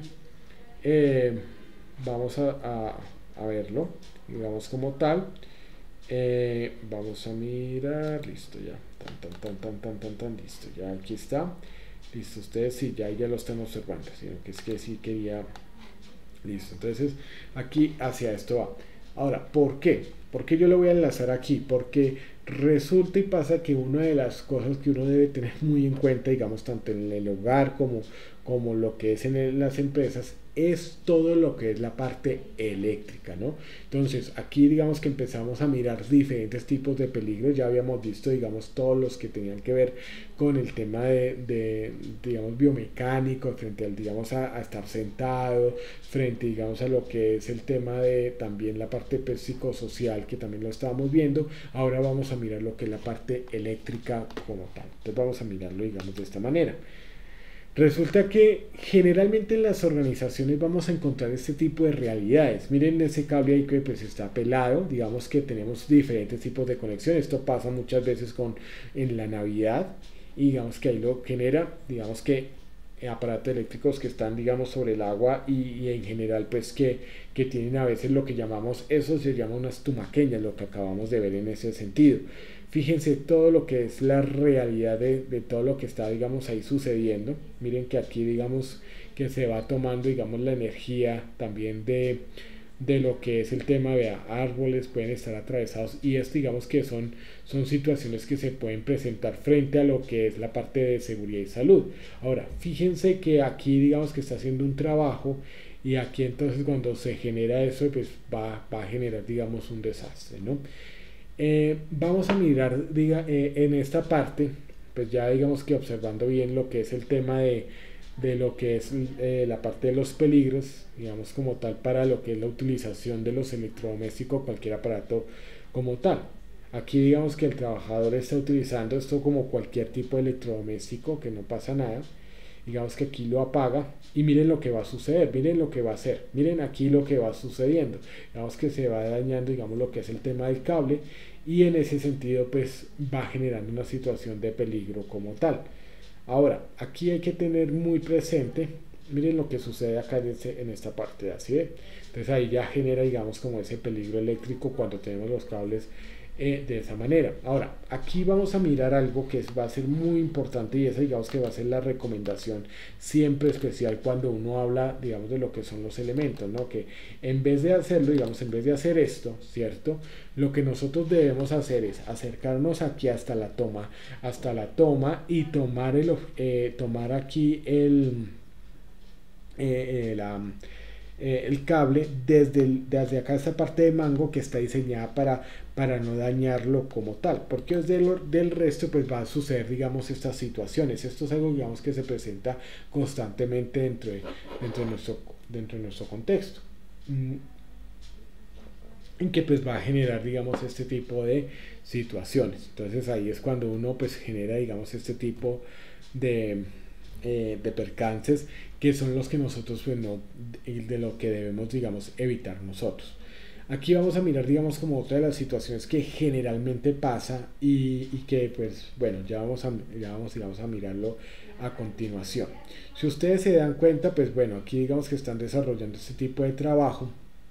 eh, vamos a, a, a verlo, digamos como tal, eh, vamos a mirar, listo ya, tan, tan, tan, tan, tan, tan, tan, listo, ya aquí está, listo, ustedes sí, ya, ya lo están observando, sino que es que sí quería, listo, entonces aquí hacia esto va. Ahora, ¿por qué? ¿Por qué yo lo voy a enlazar aquí? Porque resulta y pasa que una de las cosas que uno debe tener muy en cuenta, digamos, tanto en el hogar como, como lo que es en el, las empresas, es todo lo que es la parte eléctrica, ¿no? Entonces aquí digamos que empezamos a mirar diferentes tipos de peligros. Ya habíamos visto digamos todos los que tenían que ver con el tema de, de digamos biomecánico, frente al digamos a, a estar sentado, frente digamos a lo que es el tema de también la parte pues, psicosocial, que también lo estábamos viendo. Ahora vamos a mirar lo que es la parte eléctrica como tal. Entonces vamos a mirarlo digamos de esta manera. Resulta que generalmente en las organizaciones vamos a encontrar este tipo de realidades. Miren ese cable ahí que pues está pelado, digamos que tenemos diferentes tipos de conexión. Esto pasa muchas veces con en la Navidad y digamos que ahí lo genera, digamos que aparatos eléctricos que están digamos sobre el agua y, y en general pues que, que tienen a veces lo que llamamos, eso se llama unas tumaqueñas, lo que acabamos de ver en ese sentido. Fíjense todo lo que es la realidad de, de todo lo que está digamos ahí sucediendo. Miren que aquí digamos que se va tomando digamos la energía también de, de lo que es el tema de árboles pueden estar atravesados, y es digamos que son, son situaciones que se pueden presentar frente a lo que es la parte de seguridad y salud. Ahora fíjense que aquí digamos que está haciendo un trabajo, y aquí entonces cuando se genera eso pues va, va a generar digamos un desastre, ¿no? Eh, vamos a mirar diga, eh, en esta parte pues ya digamos que observando bien lo que es el tema de, de lo que es eh, la parte de los peligros digamos como tal para lo que es la utilización de los electrodomésticos, cualquier aparato como tal. Aquí digamos que el trabajador está utilizando esto como cualquier tipo de electrodoméstico, que no pasa nada. Digamos que aquí lo apaga y miren lo que va a suceder, miren lo que va a hacer, miren aquí lo que va sucediendo. Digamos que se va dañando digamos lo que es el tema del cable, y en ese sentido pues va generando una situación de peligro como tal. Ahora aquí hay que tener muy presente, miren lo que sucede acá en, este, en esta parte, así ¿eh? Entonces ahí ya genera digamos como ese peligro eléctrico cuando tenemos los cables Eh, de esa manera. Ahora, aquí vamos a mirar algo que es, va a ser muy importante, y esa digamos que va a ser la recomendación siempre especial cuando uno habla digamos de lo que son los elementos, ¿no? Que en vez de hacerlo, digamos, en vez de hacer esto, ¿cierto? Lo que nosotros debemos hacer es acercarnos aquí hasta la toma, hasta la toma y tomar, el, eh, tomar aquí el, eh, eh, la eh, el cable desde, el, desde acá esta parte de mango que está diseñada para, para no dañarlo como tal, porque desde el, del resto pues va a suceder digamos estas situaciones. Esto es algo digamos que se presenta constantemente dentro de, dentro de, nuestro, dentro de nuestro contexto, en que pues va a generar digamos este tipo de situaciones. Entonces ahí es cuando uno pues genera digamos este tipo de, eh, de percances, que son los que nosotros pues no, de lo que debemos digamos evitar nosotros. Aquí vamos a mirar digamos como otra de las situaciones que generalmente pasa, y, y que pues bueno ya vamos a ya vamos digamos a mirarlo a continuación. Si ustedes se dan cuenta pues bueno aquí digamos que están desarrollando este tipo de trabajo,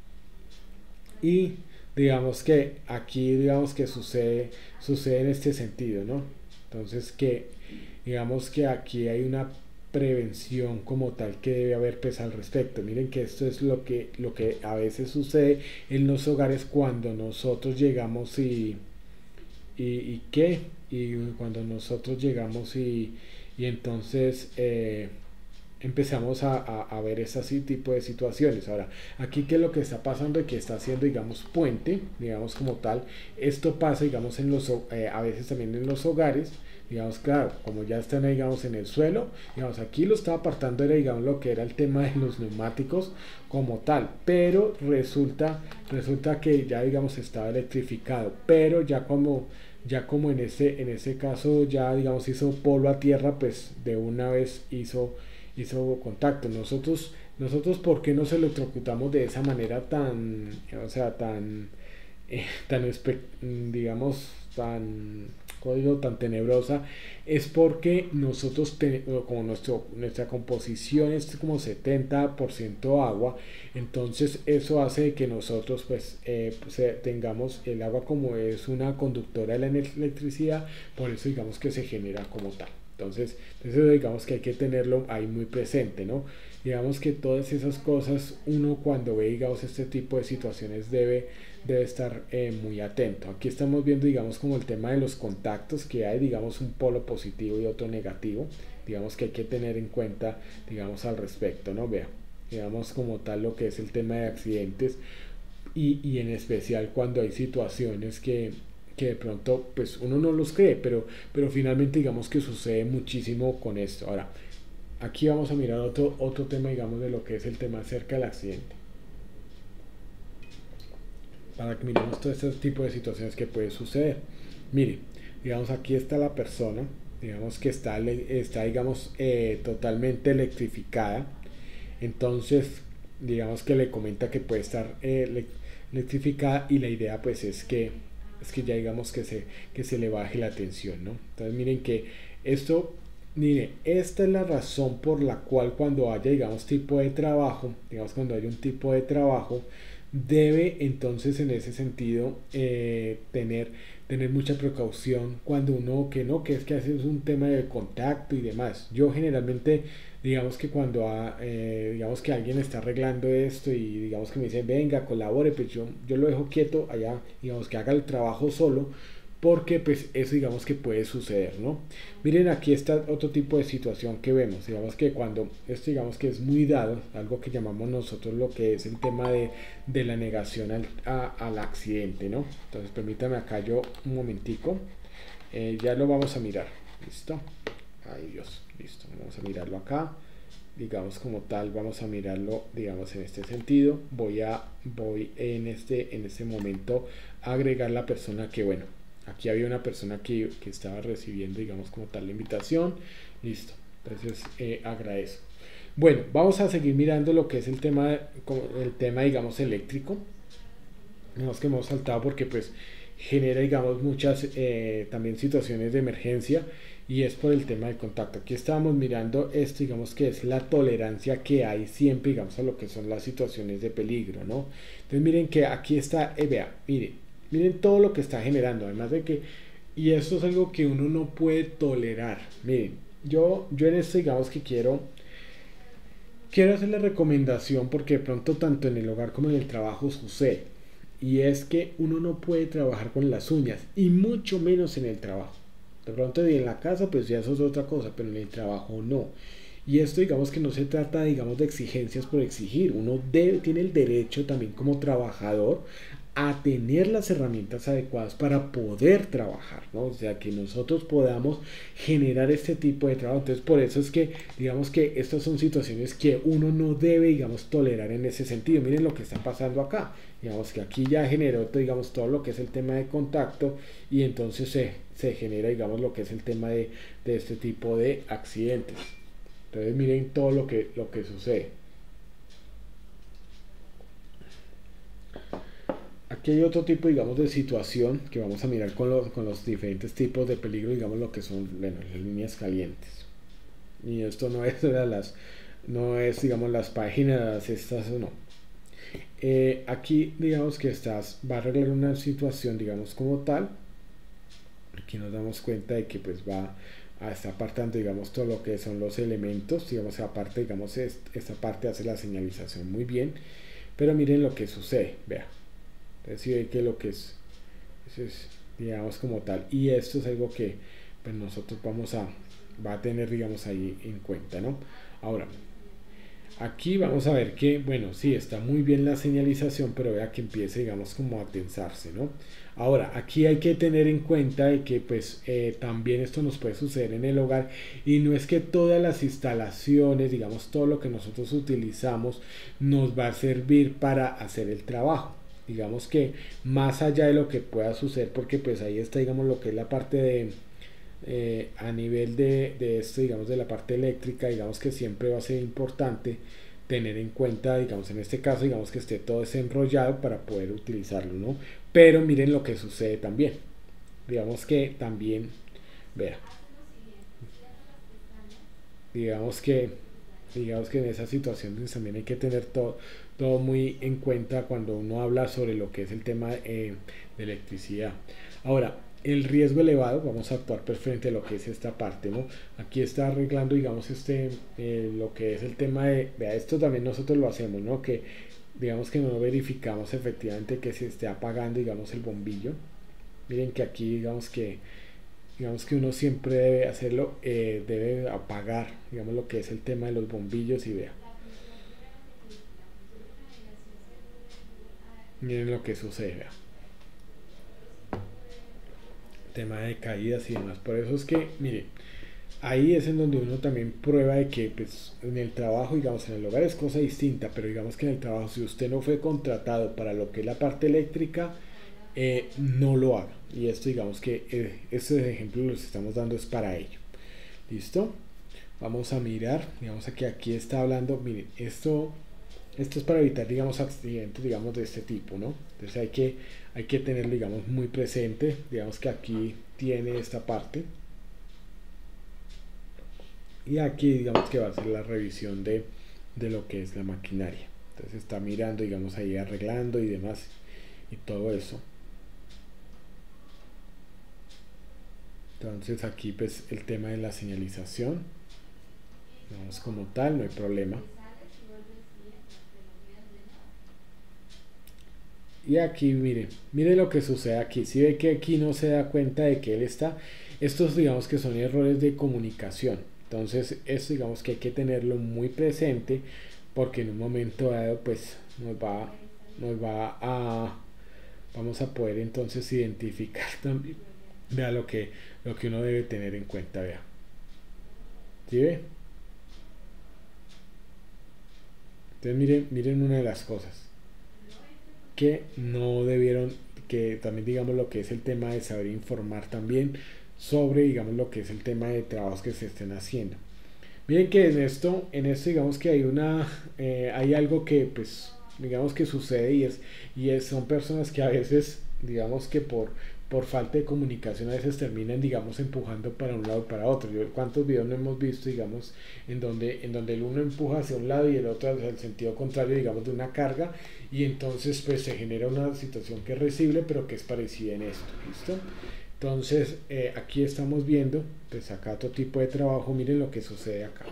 y digamos que aquí digamos que sucede sucede en este sentido, ¿no? Entonces que digamos que aquí hay una prevención como tal que debe haber pues al respecto. Miren que esto es lo que lo que a veces sucede en los hogares cuando nosotros llegamos y y, y qué y cuando nosotros llegamos y, y entonces eh, empezamos a, a, a ver ese tipo de situaciones. Ahora, aquí qué es lo que está pasando y que está haciendo, digamos, puente, digamos como tal. Esto pasa, digamos, en los, eh, a veces también en los hogares, digamos, claro, como ya están, digamos, en el suelo, digamos, aquí lo estaba apartando, era, digamos, lo que era el tema de los neumáticos como tal, pero resulta, resulta que ya, digamos, estaba electrificado, pero ya como ya como en este en este caso ya digamos hizo polvo a tierra, pues de una vez hizo hizo contacto. Nosotros, nosotros ¿por qué nos electrocutamos de esa manera tan, o sea, tan, eh, tan, digamos, tan, código tan tenebrosa? Es porque nosotros, te, como nuestro, nuestra composición es como setenta por ciento agua, entonces eso hace que nosotros pues, eh, pues tengamos el agua como es una conductora de la electricidad, por eso digamos que se genera como tal. Entonces, entonces digamos que hay que tenerlo ahí muy presente, ¿no? Digamos que todas esas cosas, uno cuando ve, digamos, este tipo de situaciones debe, debe estar eh, muy atento. Aquí estamos viendo, digamos, como el tema de los contactos, que hay, digamos, un polo positivo y otro negativo, digamos que hay que tener en cuenta, digamos, al respecto, ¿no? Vea, digamos como tal lo que es el tema de accidentes y, y en especial cuando hay situaciones que, que de pronto pues uno no los cree, pero, pero finalmente digamos que sucede muchísimo con esto. Ahora, aquí vamos a mirar otro, otro tema, digamos, de lo que es el tema acerca del accidente. Para que miremos todo este tipo de situaciones que puede suceder. Mire, digamos, aquí está la persona, digamos que está, está digamos, eh, totalmente electrificada. Entonces, digamos que le comenta que puede estar eh, electrificada y la idea pues es que, es que ya digamos que se, que se le baje la tensión, ¿no? Entonces miren que esto, mire, esta es la razón por la cual cuando haya, digamos, tipo de trabajo, digamos, cuando haya un tipo de trabajo, debe entonces en ese sentido eh, tener, tener mucha precaución cuando uno, que no, que es que hace es un tema de contacto y demás. Yo generalmente, digamos que cuando ha, eh, digamos que alguien está arreglando esto y digamos que me dice, venga, colabore, pues yo, yo lo dejo quieto allá, digamos que haga el trabajo solo, porque pues eso digamos que puede suceder, ¿no? Miren, aquí está otro tipo de situación que vemos, digamos que cuando esto digamos que es muy dado, algo que llamamos nosotros lo que es el tema de, de la negación al, a, al accidente, ¿no? Entonces permítame acá yo un momentico, eh, ya lo vamos a mirar, listo, ay Dios, listo, vamos a mirarlo acá, digamos como tal, vamos a mirarlo digamos en este sentido, voy a, voy en este, en este momento a agregar la persona que bueno, aquí había una persona que, que estaba recibiendo digamos como tal la invitación, listo, entonces eh, agradezco. Bueno, vamos a seguir mirando lo que es el tema, el tema digamos eléctrico, digamos que hemos saltado porque pues genera digamos muchas eh, también situaciones de emergencia y es por el tema del contacto. Aquí estábamos mirando esto, digamos que es la tolerancia que hay siempre, digamos, a lo que son las situaciones de peligro, ¿no? Entonces miren que aquí está, eh, vea, miren, miren todo lo que está generando, además de que, y esto es algo que uno no puede tolerar. Miren, yo, yo en esto digamos que quiero, quiero hacer la recomendación porque de pronto tanto en el hogar como en el trabajo sucede. Y es que uno no puede trabajar con las uñas y mucho menos en el trabajo. De pronto en la casa pues ya eso es otra cosa, pero en el trabajo no. Y esto digamos que no se trata digamos de exigencias por exigir. Uno debe, tiene el derecho también como trabajador a tener las herramientas adecuadas para poder trabajar, ¿no? O sea, que nosotros podamos generar este tipo de trabajo. Entonces, por eso es que, digamos que estas son situaciones que uno no debe, digamos, tolerar en ese sentido. Miren lo que está pasando acá. Digamos que aquí ya generó, digamos, todo lo que es el tema de contacto y entonces se, se genera, digamos, lo que es el tema de, de este tipo de accidentes. Entonces, miren todo lo que, lo que sucede. Aquí hay otro tipo, digamos, de situación que vamos a mirar con los, con los diferentes tipos de peligro, digamos, lo que son, bueno, las líneas calientes. Y esto no es de las, no es, digamos, las páginas estas o no. Eh, aquí, digamos, que estás, va a arreglar una situación, digamos, como tal. Aquí nos damos cuenta de que, pues, va a estar apartando, digamos, todo lo que son los elementos, digamos, aparte, digamos, esta parte hace la señalización muy bien. Pero miren lo que sucede, vea. Entonces si ve que lo que es, eso es digamos como tal, y esto es algo que pues nosotros vamos a, va a tener digamos ahí en cuenta, ¿no? Ahora, aquí vamos a ver que, bueno, sí, está muy bien la señalización, pero vea que empieza digamos como a tensarse, ¿no? Ahora, aquí hay que tener en cuenta de que pues eh, también esto nos puede suceder en el hogar y no es que todas las instalaciones, digamos todo lo que nosotros utilizamos nos va a servir para hacer el trabajo. Digamos que más allá de lo que pueda suceder, porque pues ahí está digamos lo que es la parte de eh, a nivel de, de esto digamos de la parte eléctrica, digamos que siempre va a ser importante tener en cuenta digamos en este caso digamos que esté todo desenrollado para poder utilizarlo, ¿no? Pero miren lo que sucede también, digamos que también vea, digamos que digamos que en esa situación pues, también hay que tener todo, todo muy en cuenta cuando uno habla sobre lo que es el tema eh, de electricidad. Ahora, el riesgo elevado, vamos a actuar frente a lo que es esta parte, ¿no? Aquí está arreglando, digamos, este, eh, lo que es el tema de, vea, esto también nosotros lo hacemos, ¿no? Que digamos que no verificamos efectivamente que se esté apagando, digamos, el bombillo. Miren que aquí, digamos que digamos que uno siempre debe hacerlo, eh, debe apagar digamos lo que es el tema de los bombillos y vea, Miren lo que sucede, vea. Tema de caídas y demás. Por eso es que, mire, ahí es en donde uno también prueba de que pues, en el trabajo, digamos, en el hogar es cosa distinta, pero digamos que en el trabajo, si usted no fue contratado para lo que es la parte eléctrica, eh, no lo haga. Y esto, digamos que eh, estos ejemplos los estamos dando es para ello. ¿Listo? Vamos a mirar, digamos que aquí está hablando, miren, esto, esto es para evitar, digamos, accidentes, digamos, de este tipo, ¿no? Entonces hay que, hay que tenerlo, digamos, muy presente. Digamos que aquí tiene esta parte. Y aquí, digamos, que va a ser la revisión de, de lo que es la maquinaria. Entonces está mirando, digamos, ahí arreglando y demás, y todo eso. Entonces aquí, pues, el tema de la señalización, digamos, como tal, no hay problema. Y aquí, mire, mire lo que sucede aquí. Si ve que aquí no se da cuenta de que él está, estos digamos que son errores de comunicación. Entonces, esto digamos que hay que tenerlo muy presente porque en un momento dado, pues, nos va, nos va a, vamos a poder entonces identificar también, vea lo que, lo que uno debe tener en cuenta, vea. ¿Sí ve? Entonces, miren, miren una de las cosas que no debieron, que también digamos lo que es el tema de saber informar también sobre digamos lo que es el tema de trabajos que se estén haciendo. Miren que en esto, en esto digamos que hay una, eh, hay algo que pues digamos que sucede y es, y es, son personas que a veces digamos que por, por falta de comunicación a veces terminan digamos empujando para un lado y para otro. Yo, ¿cuántos videos no hemos visto digamos en donde, en donde el uno empuja hacia un lado y el otro hacia el sentido contrario digamos de una carga y entonces pues se genera una situación que es risible pero que es parecida en esto, ¿listo? Entonces eh, aquí estamos viendo pues acá otro tipo de trabajo, miren lo que sucede acá.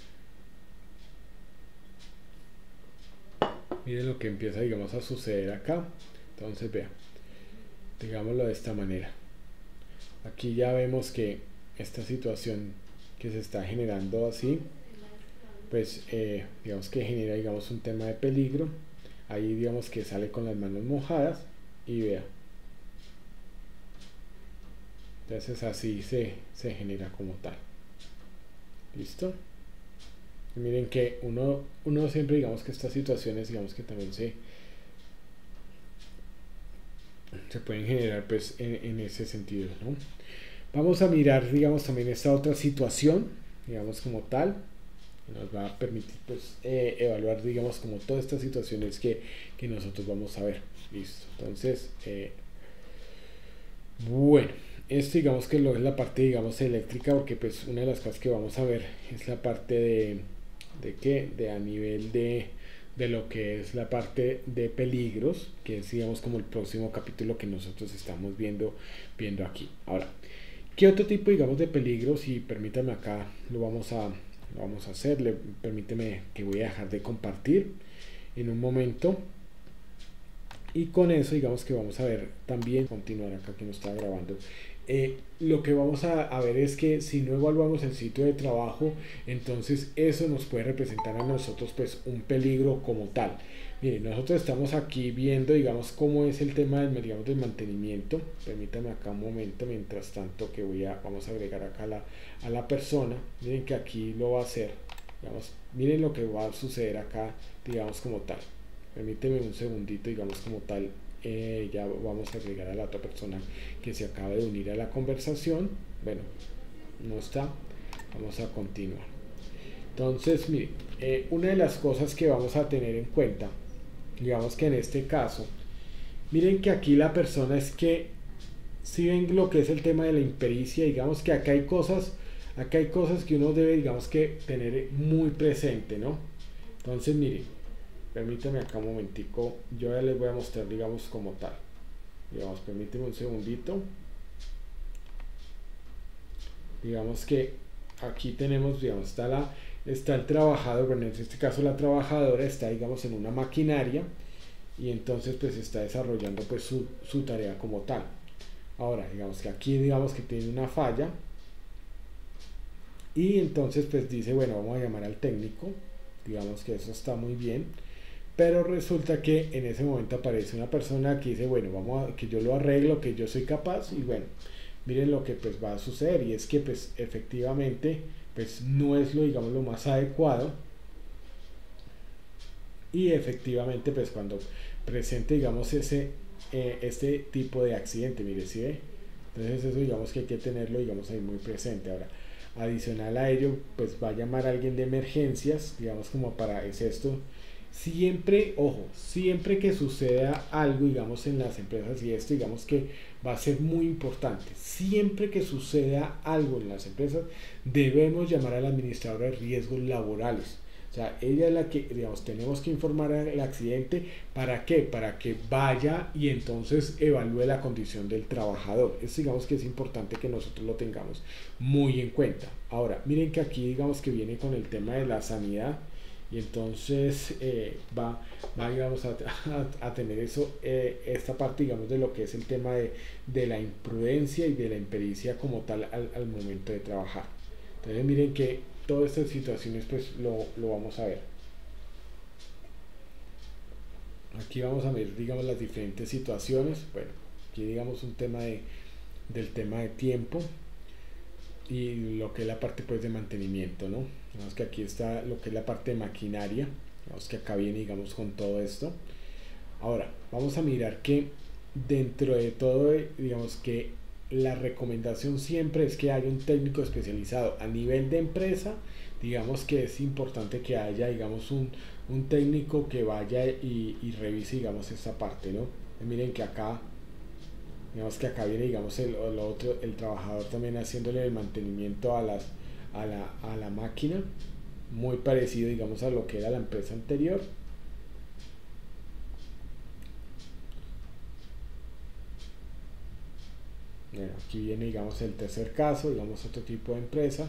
Miren lo que empieza digamos a suceder acá. Entonces vean, digámoslo de esta manera. Aquí ya vemos que esta situación que se está generando así, pues eh, digamos que genera digamos un tema de peligro. Ahí digamos que sale con las manos mojadas y vea. Entonces así se, se genera como tal. ¿Listo? Y miren que uno, uno siempre digamos que estas situaciones digamos que también se, se pueden generar pues en, en ese sentido, ¿no? Vamos a mirar digamos también esta otra situación, digamos como tal, que nos va a permitir pues eh, evaluar digamos como todas estas situaciones que, que nosotros vamos a ver. Listo, entonces eh, bueno, esto digamos que lo es la parte digamos eléctrica porque pues una de las cosas que vamos a ver es la parte de de qué, de a nivel de de lo que es la parte de peligros, que es digamos como el próximo capítulo que nosotros estamos viendo viendo aquí. Ahora, ¿qué otro tipo digamos de peligros? Y permítame acá lo vamos a lo vamos a hacer, le, permíteme que voy a dejar de compartir en un momento y con eso digamos que vamos a ver también, continuar acá que nos está grabando. Eh, lo que vamos a, a ver es que si no evaluamos el sitio de trabajo, entonces eso nos puede representar a nosotros pues un peligro como tal. Miren, nosotros estamos aquí viendo digamos cómo es el tema del, digamos, del mantenimiento. Permítame acá un momento mientras tanto que voy a, vamos a agregar acá a la, a la persona. Miren que aquí lo va a hacer, digamos, miren lo que va a suceder acá digamos como tal. Permíteme un segundito digamos como tal. Eh, ya vamos a agregar a la otra persona que se acaba de unir a la conversación. Bueno, no está, vamos a continuar. Entonces mire, eh, una de las cosas que vamos a tener en cuenta, digamos que en este caso, miren que aquí la persona es que si ven lo que es el tema de la impericia, digamos que acá hay cosas acá hay cosas que uno debe digamos que tener muy presente, ¿no? Entonces mire, permítame acá un momentico, yo ya les voy a mostrar digamos como tal, digamos, permíteme un segundito, digamos que aquí tenemos, digamos, está la está el trabajador, bueno, en este caso la trabajadora está digamos en una maquinaria y entonces pues está desarrollando pues su, su tarea como tal. Ahora digamos que aquí digamos que tiene una falla y entonces pues dice bueno, vamos a llamar al técnico, digamos que eso está muy bien. Pero resulta que en ese momento aparece una persona que dice, bueno, vamos a que yo lo arreglo, que yo soy capaz, y bueno, miren lo que pues va a suceder, y es que pues efectivamente pues no es lo digamos lo más adecuado, y efectivamente pues cuando presente digamos ese eh, este tipo de accidente, mire si ve, entonces eso digamos que hay que tenerlo digamos ahí muy presente. Ahora, adicional a ello pues va a llamar a alguien de emergencias, digamos como para es esto. Siempre, ojo, siempre que suceda algo, digamos, en las empresas, y esto, digamos que va a ser muy importante, siempre que suceda algo en las empresas, debemos llamar al administrador de riesgos laborales. O sea, ella es la que, digamos, tenemos que informar al accidente. ¿Para qué? Para que vaya y entonces evalúe la condición del trabajador. Eso digamos que es importante que nosotros lo tengamos muy en cuenta. Ahora, miren que aquí digamos que viene con el tema de la sanidad. Y entonces eh, va, va digamos, a, a, a tener eso, eh, esta parte digamos de lo que es el tema de, de la imprudencia y de la impericia como tal al, al momento de trabajar. Entonces miren que todas estas situaciones pues lo, lo vamos a ver. Aquí vamos a ver digamos las diferentes situaciones. Bueno, aquí digamos un tema de, del tema de tiempo y lo que es la parte pues de mantenimiento, ¿no? Digamos que aquí está lo que es la parte de maquinaria, digamos que acá viene digamos con todo esto. Ahora vamos a mirar que dentro de todo digamos que la recomendación siempre es que haya un técnico especializado a nivel de empresa. Digamos que es importante que haya digamos un, un técnico que vaya y, y revise digamos esta parte, ¿no? Y miren que acá digamos que acá viene digamos el, el otro el trabajador también haciéndole el mantenimiento a las a la, a la máquina, muy parecido digamos a lo que era la empresa anterior. Bueno, aquí viene digamos el tercer caso, digamos otro tipo de empresa.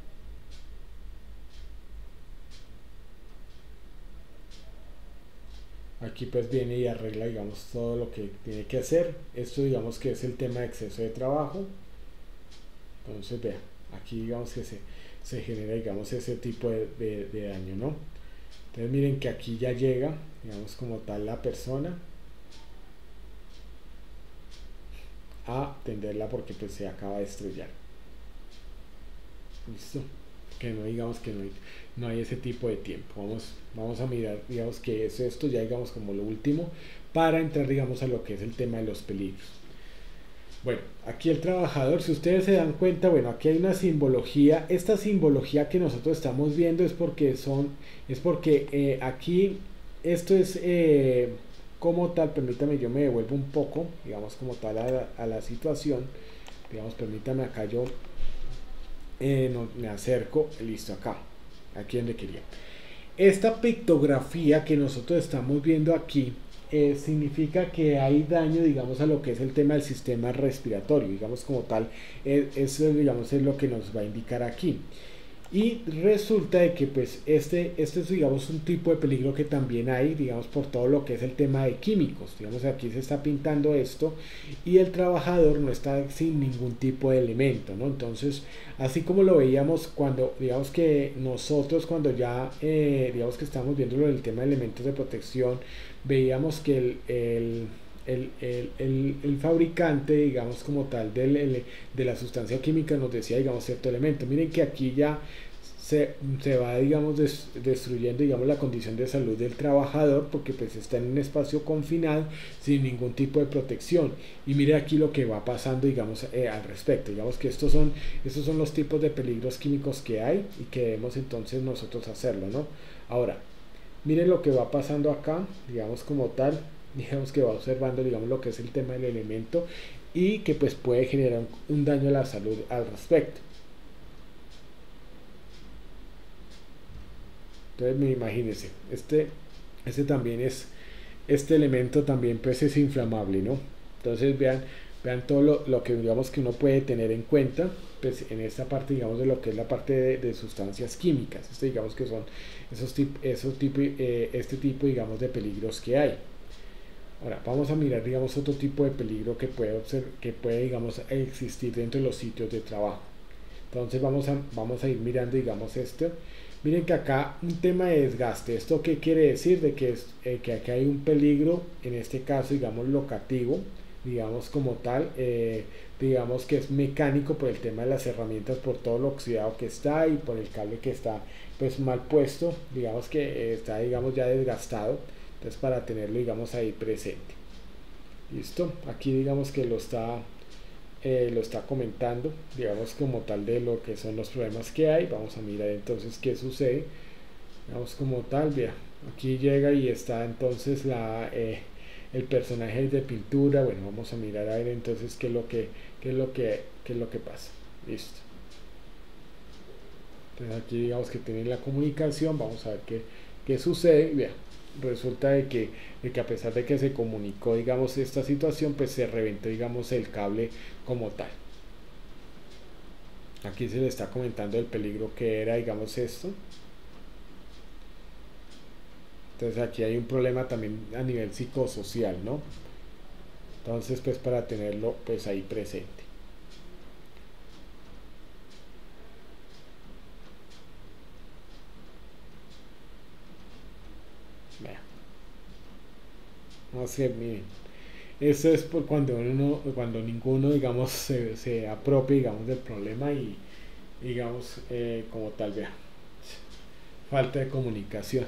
Aquí pues viene y arregla digamos todo lo que tiene que hacer. Esto digamos que es el tema de exceso de trabajo. Entonces vean, aquí digamos que se, se genera digamos ese tipo de, de, de daño, ¿no? Entonces miren que aquí ya llega digamos como tal la persona a atenderla porque pues se acaba de estrellar. Listo, que no digamos que no hay, no hay ese tipo de tiempo. Vamos, vamos a mirar digamos que es esto ya digamos como lo último para entrar digamos a lo que es el tema de los peligros. Bueno, aquí el trabajador, si ustedes se dan cuenta, bueno, aquí hay una simbología. Esta simbología que nosotros estamos viendo es porque son, es porque eh, aquí esto es eh, como tal, permítame, yo me devuelvo un poco, digamos como tal a la, a la situación, digamos, permítame acá yo eh, no, me acerco, listo, acá, aquí donde quería. Esta pictografía que nosotros estamos viendo aquí eh, significa que hay daño, digamos, a lo que es el tema del sistema respiratorio, digamos como tal, eh, eso digamos es lo que nos va a indicar aquí. Y resulta de que pues este, este es digamos un tipo de peligro que también hay, digamos por todo lo que es el tema de químicos, digamos aquí se está pintando esto y el trabajador no está sin ningún tipo de elemento, ¿no? Entonces así como lo veíamos cuando digamos que nosotros cuando ya eh, digamos que estamos viendo lo del tema de elementos de protección, veíamos que el, el El, el, el, el fabricante digamos como tal del, el, de la sustancia química nos decía digamos cierto elemento. Miren que aquí ya se, se va digamos des, destruyendo digamos la condición de salud del trabajador porque pues está en un espacio confinado sin ningún tipo de protección. Y mire aquí lo que va pasando digamos eh, al respecto, digamos que estos son estos son los tipos de peligros químicos que hay y que debemos entonces nosotros hacerlo, ¿no? Ahora miren lo que va pasando acá digamos como tal, digamos que va observando digamos lo que es el tema del elemento y que pues puede generar un, un daño a la salud al respecto. Entonces imagínense, este, este también es, este elemento también pues es inflamable, ¿no? Entonces vean, vean todo lo, lo que digamos que uno puede tener en cuenta pues en esta parte digamos de lo que es la parte de, de sustancias químicas. Este digamos que son esos tip, esos tipo, eh, este tipo digamos de peligros que hay. Ahora vamos a mirar digamos otro tipo de peligro que puede, observar, que puede digamos existir dentro de los sitios de trabajo. Entonces vamos a, vamos a ir mirando, digamos, esto. Miren que acá un tema de desgaste. ¿Esto qué quiere decir? De que, es, eh, que acá hay un peligro, en este caso, digamos, locativo, digamos, como tal, eh, digamos que es mecánico por el tema de las herramientas, por todo lo oxidado que está y por el cable que está, pues, mal puesto, digamos que eh, está, digamos, ya desgastado. Entonces, para tenerlo, digamos, ahí presente. ¿Listo? Aquí, digamos que lo está... Eh, lo está comentando, digamos, como tal, de lo que son los problemas que hay. Vamos a mirar entonces qué sucede, digamos, como tal. Vea, aquí llega y está entonces la eh, el personaje de pintura. Bueno, vamos a mirar a ver entonces qué es lo que qué es lo que qué es lo que pasa. Listo. Entonces aquí digamos que tienen la comunicación. Vamos a ver qué, qué sucede. Vea, resulta de que, de que a pesar de que se comunicó, digamos, esta situación, pues se reventó, digamos, el cable como tal. Aquí se le está comentando el peligro que era, digamos, esto. Entonces aquí hay un problema también a nivel psicosocial, ¿no? Entonces, pues para tenerlo, pues ahí presente. Vea. No sé, miren. Eso es por cuando uno, cuando ninguno, digamos, se, se apropia, digamos, del problema y, digamos, eh, como tal, vea, falta de comunicación.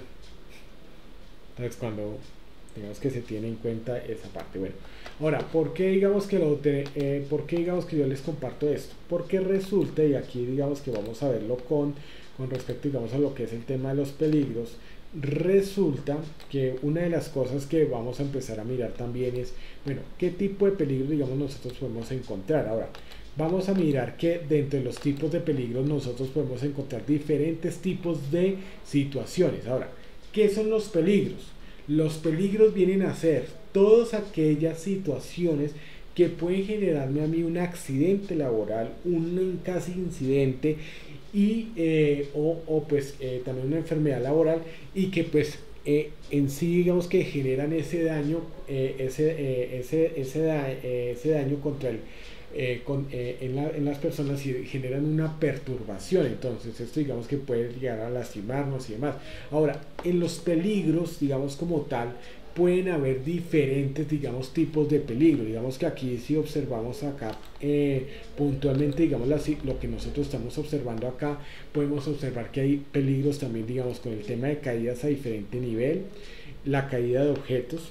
Entonces, cuando, digamos, que se tiene en cuenta esa parte. Bueno, ahora, ¿por qué, digamos, que lo te, eh, ¿por qué, digamos, que yo les comparto esto? Porque resulta, y aquí, digamos, que vamos a verlo con, con respecto, digamos, a lo que es el tema de los peligros. Resulta que una de las cosas que vamos a empezar a mirar también es, bueno, qué tipo de peligro, digamos, nosotros podemos encontrar. Ahora, vamos a mirar que dentro de los tipos de peligros nosotros podemos encontrar diferentes tipos de situaciones. Ahora, ¿qué son los peligros? Los peligros vienen a ser todas aquellas situaciones que pueden generarme a mí un accidente laboral, un casi incidente y eh, o, o pues eh, también una enfermedad laboral y que pues eh, en sí digamos que generan ese daño eh, ese, eh, ese, ese, da, eh, ese daño contra el eh, con, eh, en, la, en las personas y generan una perturbación. Entonces esto digamos que puede llegar a lastimarnos y demás. Ahora, en los peligros, digamos como tal, pueden haber diferentes, digamos, tipos de peligro. Digamos que aquí si observamos acá eh, puntualmente, digamos, la, lo que nosotros estamos observando acá, podemos observar que hay peligros también, digamos, con el tema de caídas a diferente nivel, la caída de objetos,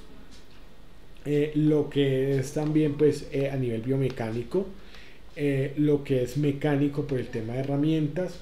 eh, lo que es también, pues, eh, a nivel biomecánico, eh, lo que es mecánico por el tema de herramientas.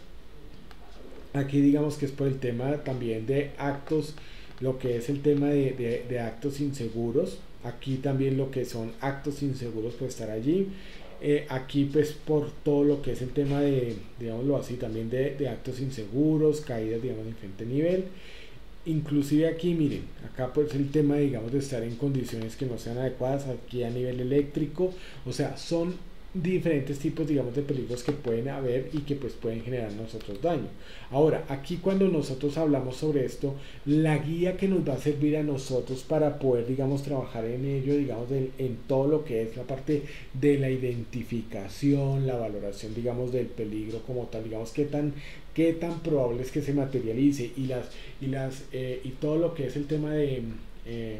Aquí digamos que es por el tema también de actos, lo que es el tema de, de, de actos inseguros. Aquí también lo que son actos inseguros puede estar allí. Eh, aquí pues por todo lo que es el tema de, digámoslo así, también de, de actos inseguros, caídas, digamos, en diferente nivel. Inclusive aquí, miren, acá pues el tema, digamos, de estar en condiciones que no sean adecuadas, aquí a nivel eléctrico. O sea, son diferentes tipos, digamos, de peligros que pueden haber y que pues pueden generar nosotros daño. Ahora, aquí cuando nosotros hablamos sobre esto, la guía que nos va a servir a nosotros para poder, digamos, trabajar en ello, digamos, de, en todo lo que es la parte de la identificación, la valoración, digamos, del peligro como tal, digamos, qué tan qué tan probable es que se materialice y las y las eh, y todo lo que es el tema de eh,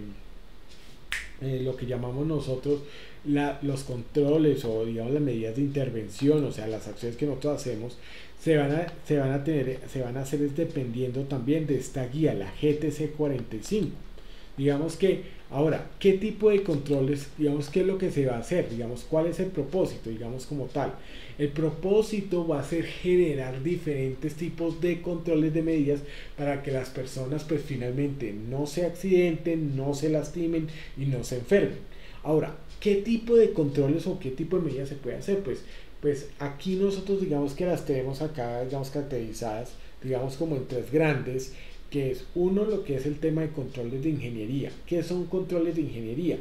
eh, lo que llamamos nosotros la, los controles o digamos las medidas de intervención, o sea, las acciones que nosotros hacemos se van a, se van a tener, se van a hacer dependiendo también de esta guía, la G T C cuarenta y cinco. Digamos que, ahora, ¿qué tipo de controles, digamos, qué es lo que se va a hacer? Digamos, ¿cuál es el propósito? Digamos, como tal. El propósito va a ser generar diferentes tipos de controles de medidas para que las personas, pues, finalmente no se accidenten, no se lastimen y no se enfermen. Ahora, ¿qué tipo de controles o qué tipo de medidas se puede hacer? Pues, pues aquí nosotros, digamos, que las tenemos acá, digamos, caracterizadas, digamos, como en tres grandes, que es uno lo que es el tema de controles de ingeniería. ¿Qué son controles de ingeniería?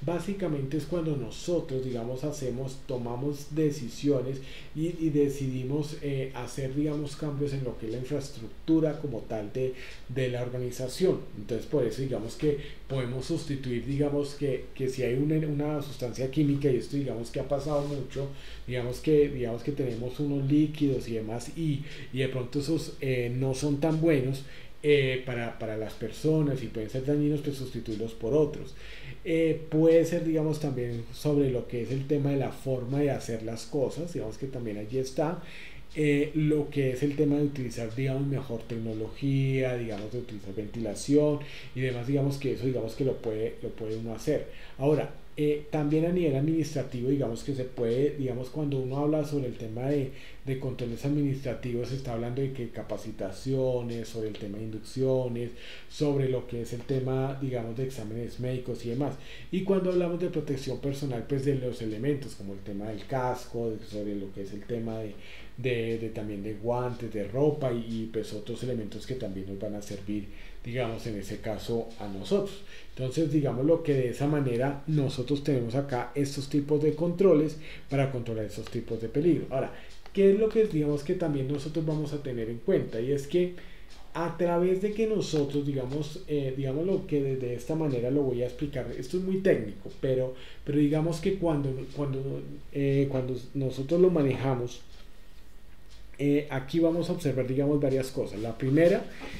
básicamente es cuando nosotros, digamos, hacemos, tomamos decisiones y, y decidimos eh, hacer, digamos, cambios en lo que es la infraestructura como tal de, de la organización. Entonces, por eso, digamos que podemos sustituir, digamos, que, que si hay una, una sustancia química, y esto, digamos, que ha pasado mucho, digamos que, digamos que tenemos unos líquidos y demás, y, y de pronto esos eh, no son tan buenos, eh, para, para las personas y pueden ser dañinos, pues sustituirlos por otros. Eh, puede ser, digamos, también sobre lo que es el tema de la forma de hacer las cosas, digamos que también allí está. Eh, lo que es el tema de utilizar, digamos, mejor tecnología, digamos, de utilizar ventilación y demás, digamos que eso, digamos que lo puede, lo puede uno hacer. Ahora, eh, también a nivel administrativo, digamos que se puede, digamos, cuando uno habla sobre el tema de, de controles administrativos, se está hablando de que capacitaciones, sobre el tema de inducciones, sobre lo que es el tema, digamos, de exámenes médicos y demás. Y cuando hablamos de protección personal, pues de los elementos, como el tema del casco, de, sobre lo que es el tema de de, de también de guantes, de ropa y, y pues otros elementos que también nos van a servir, digamos, en ese caso a nosotros. Entonces, digamos lo que de esa manera nosotros tenemos acá estos tipos de controles para controlar esos tipos de peligro. Ahora, ¿qué es lo que digamos que también nosotros vamos a tener en cuenta? Y es que a través de que nosotros, digamos, eh, digamos lo que de, de esta manera lo voy a explicar, esto es muy técnico, pero, pero digamos que cuando, cuando, eh, cuando nosotros lo manejamos, Eh, aquí vamos a observar, digamos, varias cosas. La primera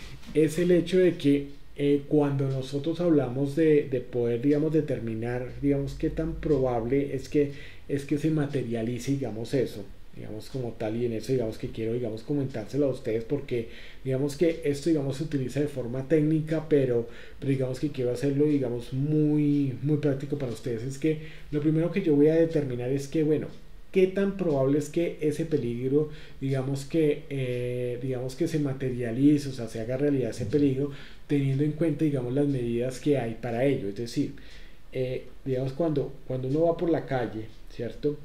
es el hecho de que eh, cuando nosotros hablamos de, de poder, digamos, determinar, digamos, qué tan probable es que, es que se materialice, digamos, eso, digamos, como tal, y en eso, digamos, que quiero, digamos, comentárselo a ustedes porque, digamos, que esto, digamos, se utiliza de forma técnica, pero, pero digamos que quiero hacerlo, digamos, muy, muy práctico para ustedes. Es que lo primero que yo voy a determinar es que, bueno, qué tan probable es que ese peligro, digamos que, eh, digamos que se materialice, o sea, se haga realidad ese peligro, teniendo en cuenta, digamos, las medidas que hay para ello. Es decir, eh, digamos, cuando, cuando uno va por la calle, ¿cierto?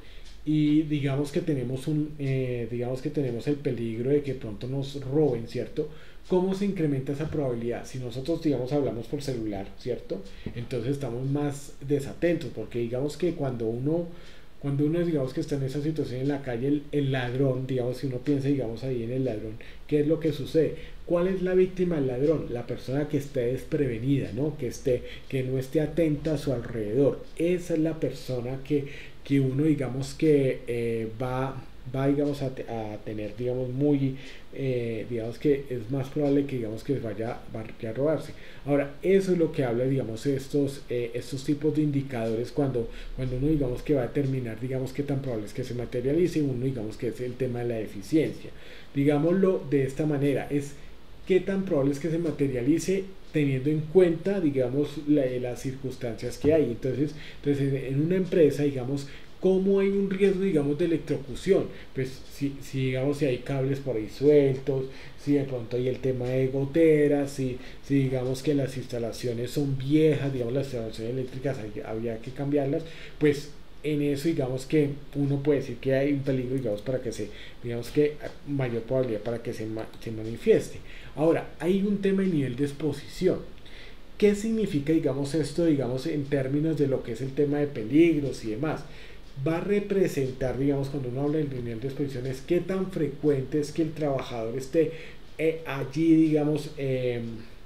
Y digamos que tenemos un, eh, digamos que tenemos el peligro de que pronto nos roben, ¿cierto? ¿Cómo se incrementa esa probabilidad? Si nosotros, digamos, hablamos por celular, ¿cierto? Entonces estamos más desatentos, porque digamos que cuando uno cuando uno, digamos, que está en esa situación en la calle, el, el ladrón, digamos, si uno piensa, digamos, ahí en el ladrón, ¿qué es lo que sucede? ¿Cuál es la víctima del ladrón? La persona que esté desprevenida, ¿no? Que esté, que no esté atenta a su alrededor. Esa es la persona que, que uno, digamos, que eh, va, va, digamos, a, a tener, digamos, muy, eh, digamos, que es más probable que, digamos, que vaya, vaya a robarse. Ahora, eso es lo que habla, digamos, estos, eh, estos tipos de indicadores cuando, cuando uno, digamos, que va a determinar, digamos, qué tan probable es que se materialice, uno, digamos, que es el tema de la eficiencia. Digámoslo de esta manera, es qué tan probable es que se materialice teniendo en cuenta, digamos, la, las circunstancias que hay. Entonces, entonces, en una empresa, digamos, ¿cómo hay un riesgo, digamos, de electrocución? Pues si, si, digamos, si hay cables por ahí sueltos, si de pronto hay el tema de goteras, si, si digamos que las instalaciones son viejas, digamos, las instalaciones eléctricas hay, habría que cambiarlas, pues en eso, digamos, que uno puede decir que hay un peligro, digamos, para que se, digamos, que mayor probabilidad para que se, se manifieste. Ahora, hay un tema de nivel de exposición. ¿Qué significa, digamos, esto, digamos, en términos de lo que es el tema de peligros y demás? Va a representar, digamos, cuando uno habla del nivel de exposición, es qué tan frecuente es que el trabajador esté eh, allí, digamos, eh,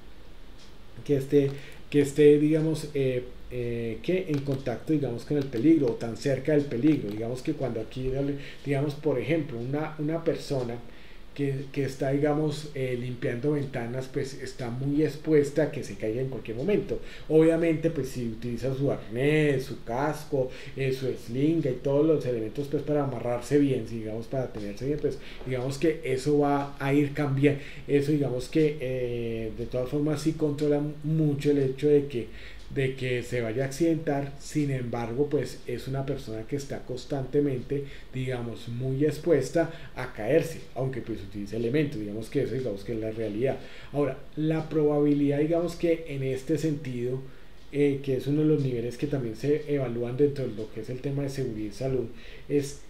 que esté, que esté, digamos, eh, eh, que en contacto, digamos, con el peligro o tan cerca del peligro. Digamos que cuando aquí, digamos, por ejemplo, una, una persona que, que está, digamos, eh, limpiando ventanas, pues está muy expuesta a que se caiga en cualquier momento. Obviamente, pues si utiliza su arnés, su casco, eh, su slinga y todos los elementos, pues para amarrarse bien, digamos, para tenerse bien, pues digamos que eso va a ir cambiando. Eso, digamos que eh, de todas formas sí controla mucho el hecho de que de que se vaya a accidentar. Sin embargo, pues es una persona que está constantemente, digamos, muy expuesta a caerse, aunque pues utilice elementos, digamos que eso, digamos que es la realidad. Ahora, la probabilidad, digamos que en este sentido, eh, que es uno de los niveles que también se evalúan dentro de lo que es el tema de seguridad y salud, es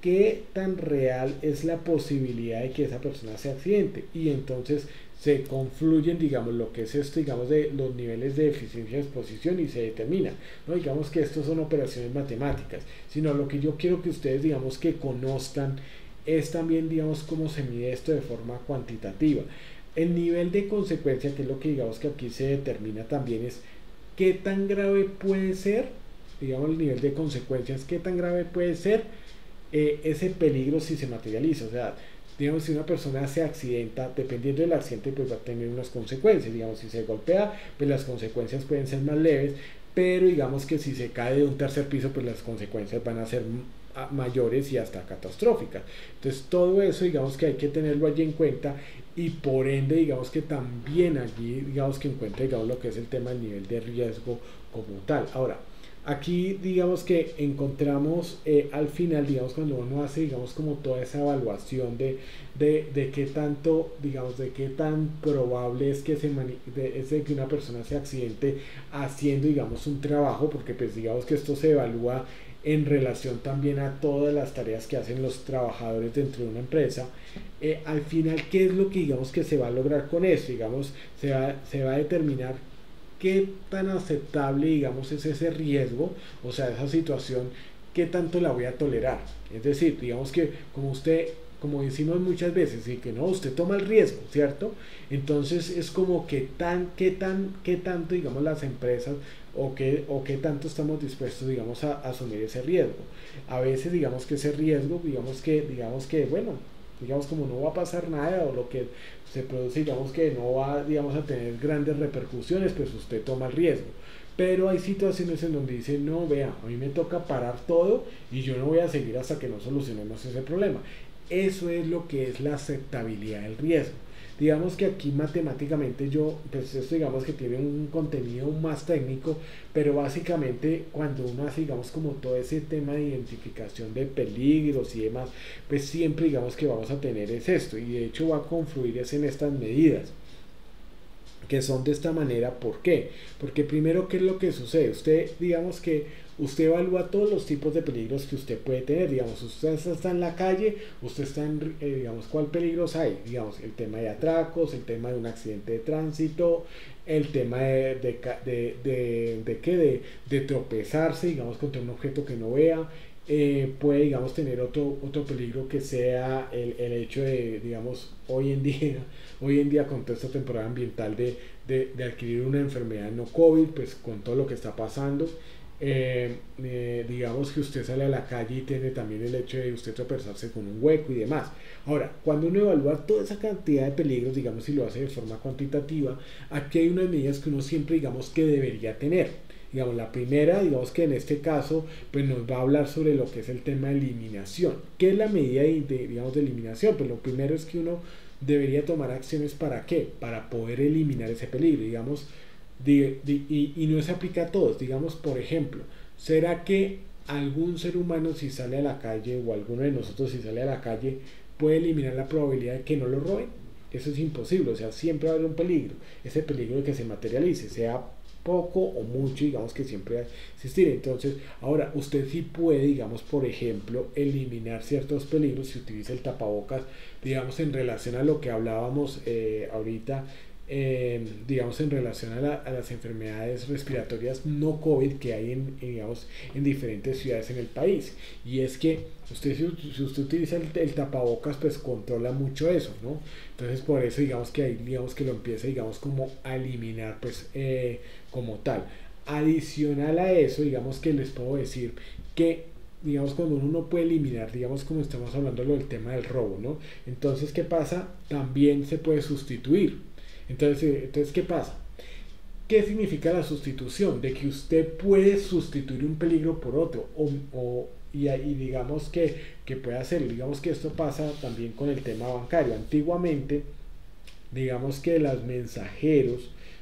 qué tan real es la posibilidad de que esa persona se accidente, y entonces se confluyen, digamos, lo que es esto, digamos, de los niveles de eficiencia de exposición, y se determina, ¿no? Digamos que estos son operaciones matemáticas, sino lo que yo quiero que ustedes, digamos, que conozcan es también, digamos, cómo se mide esto de forma cuantitativa. El nivel de consecuencia, que es lo que digamos que aquí se determina también, es qué tan grave puede ser, digamos, el nivel de consecuencias, qué tan grave puede ser eh, ese peligro si se materializa. O sea, digamos, si una persona se accidenta, dependiendo del accidente, pues va a tener unas consecuencias. Digamos, si se golpea, pues las consecuencias pueden ser más leves, pero digamos que si se cae de un tercer piso, pues las consecuencias van a ser mayores y hasta catastróficas. Entonces todo eso, digamos, que hay que tenerlo allí en cuenta, y por ende, digamos, que también allí, digamos, que encuentra, digamos, lo que es el tema del nivel de riesgo como tal. Ahora, aquí, digamos, que encontramos eh, al final, digamos, cuando uno hace, digamos, como toda esa evaluación de, de, de qué tanto, digamos, de qué tan probable es que, se mani de, es de que una persona se accidente haciendo, digamos, un trabajo, porque pues digamos que esto se evalúa en relación también a todas las tareas que hacen los trabajadores dentro de una empresa. Eh, al final, ¿qué es lo que digamos que se va a lograr con esto? Digamos, se va, se va a determinar qué tan aceptable, digamos, es ese riesgo, o sea, esa situación, qué tanto la voy a tolerar. Es decir, digamos que como usted, como decimos muchas veces, y que no, usted toma el riesgo, ¿cierto? Entonces es como que tan, qué tan, qué tanto, digamos, las empresas o qué, o qué tanto estamos dispuestos, digamos, a, a asumir ese riesgo. A veces, digamos, que ese riesgo, digamos que, digamos que, bueno, digamos, como no va a pasar nada, o lo que se produce, digamos, que no va, digamos, a tener grandes repercusiones, pues usted toma el riesgo. Pero hay situaciones en donde dice, no, vea, a mí me toca parar todo y yo no voy a seguir hasta que no solucionemos ese problema. Eso es lo que es la aceptabilidad del riesgo. Digamos que aquí matemáticamente yo, pues esto digamos que tiene un contenido más técnico, pero básicamente cuando uno hace, digamos, como todo ese tema de identificación de peligros y demás, pues siempre digamos que vamos a tener es esto, y de hecho va a confluir es en estas medidas que son de esta manera. ¿Por qué? Porque primero, ¿qué es lo que sucede? Usted, digamos que usted evalúa todos los tipos de peligros que usted puede tener. Digamos, usted está en la calle, usted está en, eh, digamos, ¿cuál peligros hay? Digamos, el tema de atracos, el tema de un accidente de tránsito, el tema de, de, de, de, de, ¿qué? de, de tropezarse, digamos, contra un objeto que no vea. Eh, puede, digamos, tener otro, otro peligro que sea el, el hecho de, digamos, hoy en día, hoy en día con toda esta temporada ambiental de, de, de adquirir una enfermedad no COVID, pues con todo lo que está pasando. Eh, eh, digamos que usted sale a la calle y tiene también el hecho de usted tropezarse con un hueco y demás. Ahora, cuando uno evalúa toda esa cantidad de peligros, digamos, si lo hace de forma cuantitativa, aquí hay unas medidas que uno siempre, digamos, que debería tener. Digamos, la primera, digamos que en este caso, pues nos va a hablar sobre lo que es el tema de eliminación. ¿Qué es la medida de, de, digamos, de eliminación? Pues lo primero es que uno debería tomar acciones. ¿Para qué? Para poder eliminar ese peligro, digamos, de, de, y, y no se aplica a todos. Digamos, por ejemplo, ¿será que algún ser humano, si sale a la calle, o alguno de nosotros si sale a la calle, puede eliminar la probabilidad de que no lo roben? Eso es imposible. O sea, siempre va a haber un peligro. Ese peligro de que se materialice, sea poco o mucho, digamos que siempre va a existir. Entonces, ahora usted sí puede, digamos, por ejemplo, eliminar ciertos peligros si utiliza el tapabocas, digamos, en relación a lo que hablábamos eh, ahorita, eh, digamos, en relación a, la, a las enfermedades respiratorias no COVID que hay en, en, digamos, en diferentes ciudades en el país. Y es que usted, si, si usted utiliza el, el tapabocas, pues controla mucho eso, ¿no? Entonces, por eso, digamos, que ahí, digamos, que lo empieza, digamos, como a eliminar, pues, eh, como tal. Adicional a eso, digamos, que les puedo decir que, digamos, cuando uno no puede eliminar, digamos, como estamos hablando del tema del robo, ¿no? Entonces, ¿qué pasa? También se puede sustituir. Entonces, entonces, ¿qué pasa? ¿Qué significa la sustitución? De que usted puede sustituir un peligro por otro, o, o y, y digamos que, que puede hacerlo. Digamos que esto pasa también con el tema bancario. Antiguamente, digamos que los mensajeros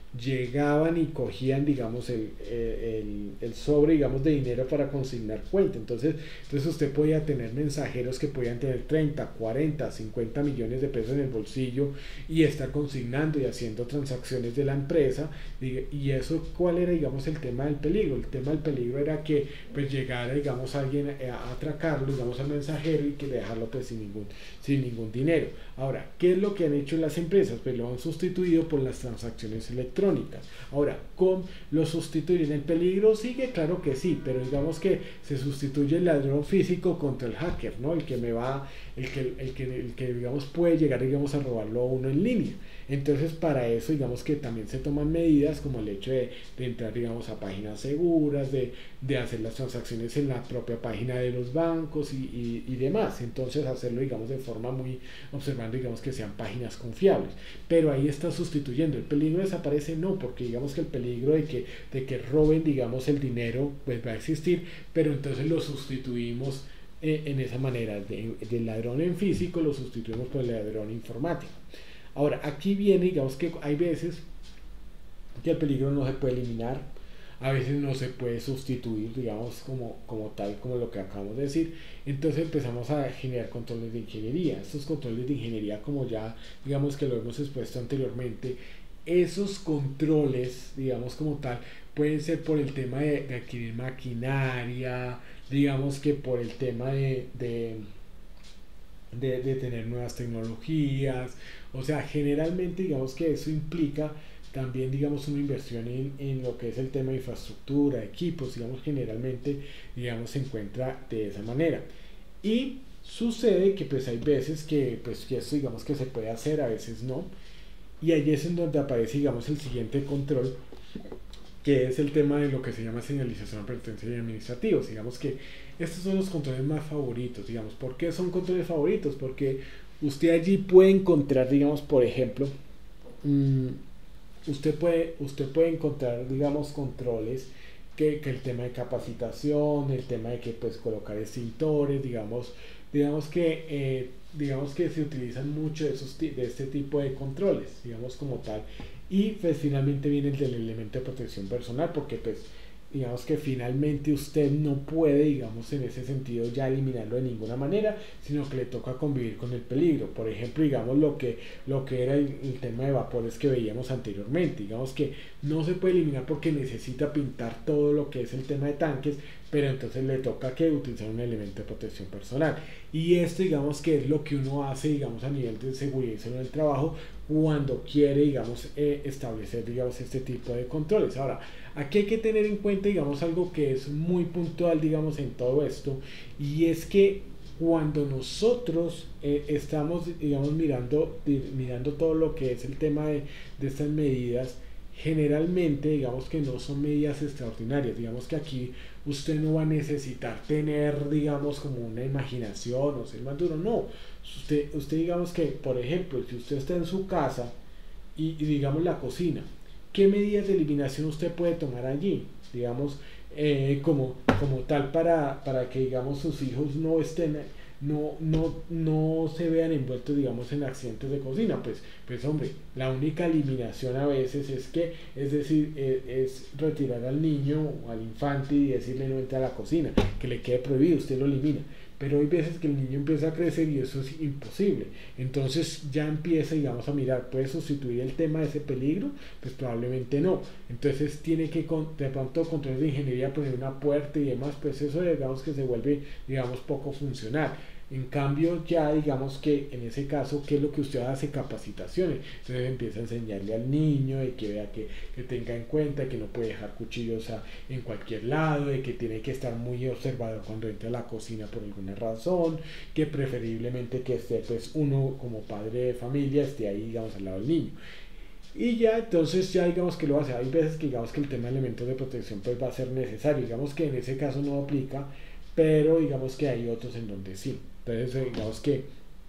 llegaban y cogían, digamos, el, el, el sobre, digamos, de dinero para consignar cuenta. Entonces, entonces usted podía tener mensajeros que podían tener treinta, cuarenta, cincuenta millones de pesos en el bolsillo y estar consignando y haciendo transacciones de la empresa. Y eso, ¿cuál era, digamos, el tema del peligro? El tema del peligro era que pues llegara, digamos, alguien a atracarlo, digamos, al mensajero y que dejarlo pues sin ningún, sin ningún dinero. Ahora, ¿qué es lo que han hecho las empresas? Pues lo han sustituido por las transacciones electrónicas. Ahora, ¿cómo lo sustituyen? ¿El peligro sigue? Claro que sí, pero digamos que se sustituye el ladrón físico contra el hacker, ¿no? El que me va, el que, el que, el que digamos puede llegar, digamos, a robarlo a uno en línea. Entonces, para eso, digamos que también se toman medidas como el hecho de, de entrar, digamos, a páginas seguras, de, de hacer las transacciones en la propia página de los bancos y, y, y demás. Entonces, hacerlo, digamos, de forma muy observando, digamos, que sean páginas confiables. Pero ahí está sustituyendo. ¿El peligro desaparece? No, porque digamos que el peligro de que, de que roben, digamos, el dinero, pues va a existir, pero entonces lo sustituimos eh, en esa manera. De, del ladrón en físico lo sustituimos por el ladrón informático. Ahora, aquí viene, digamos que hay veces que el peligro no se puede eliminar, a veces no se puede sustituir, digamos, como, como tal, como lo que acabamos de decir. Entonces empezamos a generar controles de ingeniería. Estos controles de ingeniería, como ya, digamos que lo hemos expuesto anteriormente, esos controles, digamos, como tal, pueden ser por el tema de, de adquirir maquinaria, digamos que por el tema de, de de, de tener nuevas tecnologías. O sea, generalmente digamos que eso implica también, digamos, una inversión en, en lo que es el tema de infraestructura, equipos, digamos, generalmente, digamos, se encuentra de esa manera. Y sucede que pues hay veces que, pues, que esto, digamos, que se puede hacer, a veces no. Y ahí es en donde aparece, digamos, el siguiente control, que es el tema de lo que se llama señalización, advertencia y administrativos. Digamos que estos son los controles más favoritos, digamos. ¿Por qué son controles favoritos? Porque usted allí puede encontrar, digamos, por ejemplo, mmm, usted puede, usted puede encontrar, digamos, controles que, que el tema de capacitación, el tema de que pues colocar extintores, digamos, digamos que eh, digamos que se utilizan mucho de, esos, de este tipo de controles, digamos como tal. Y pues finalmente viene el del elemento de protección personal, porque pues digamos que finalmente usted no puede, digamos, en ese sentido ya eliminarlo de ninguna manera, sino que le toca convivir con el peligro. Por ejemplo, digamos lo que, lo que era el, el tema de vapores que veíamos anteriormente, digamos que no se puede eliminar porque necesita pintar todo lo que es el tema de tanques, pero entonces le toca que utilizar un elemento de protección personal. Y esto, digamos, que es lo que uno hace, digamos, a nivel de seguridad y salud del trabajo cuando quiere, digamos, eh, establecer, digamos, este tipo de controles. Ahora, aquí hay que tener en cuenta, digamos, algo que es muy puntual, digamos, en todo esto, y es que cuando nosotros eh, estamos, digamos, mirando, mirando todo lo que es el tema de, de estas medidas, generalmente, digamos que no son medidas extraordinarias, digamos que aquí usted no va a necesitar tener, digamos, como una imaginación o ser más duro, no, usted, usted digamos que, por ejemplo, si usted está en su casa y, y digamos la cocina, ¿qué medidas de eliminación usted puede tomar allí? Digamos, eh, como, como tal para, para que, digamos, sus hijos no estén, no, no, no se vean envueltos, digamos, en accidentes de cocina. Pues, pues hombre, la única eliminación a veces es que, es decir, es, es retirar al niño o al infante y decirle no entre a la cocina, que le quede prohibido, usted lo elimina. Pero hay veces que el niño empieza a crecer y eso es imposible. Entonces ya empieza, digamos, a mirar, ¿puede sustituir el tema de ese peligro? Pues probablemente no. Entonces tiene que, de pronto, controles de ingeniería, poner una puerta y demás, pues eso, digamos, que se vuelve, digamos, poco funcional. En cambio, ya digamos que en ese caso, ¿qué es lo que usted hace? Capacitaciones. Entonces empieza a enseñarle al niño de que vea que, que tenga en cuenta que no puede dejar cuchillos a, en cualquier lado, de que tiene que estar muy observador cuando entre a la cocina por alguna razón, que preferiblemente que esté, pues uno como padre de familia esté ahí, digamos, al lado del niño. Y ya entonces ya digamos que lo hace. Hay veces que digamos que el tema de elementos de protección pues va a ser necesario. Digamos que en ese caso no aplica, pero digamos que hay otros en donde sí. Entonces digamos que,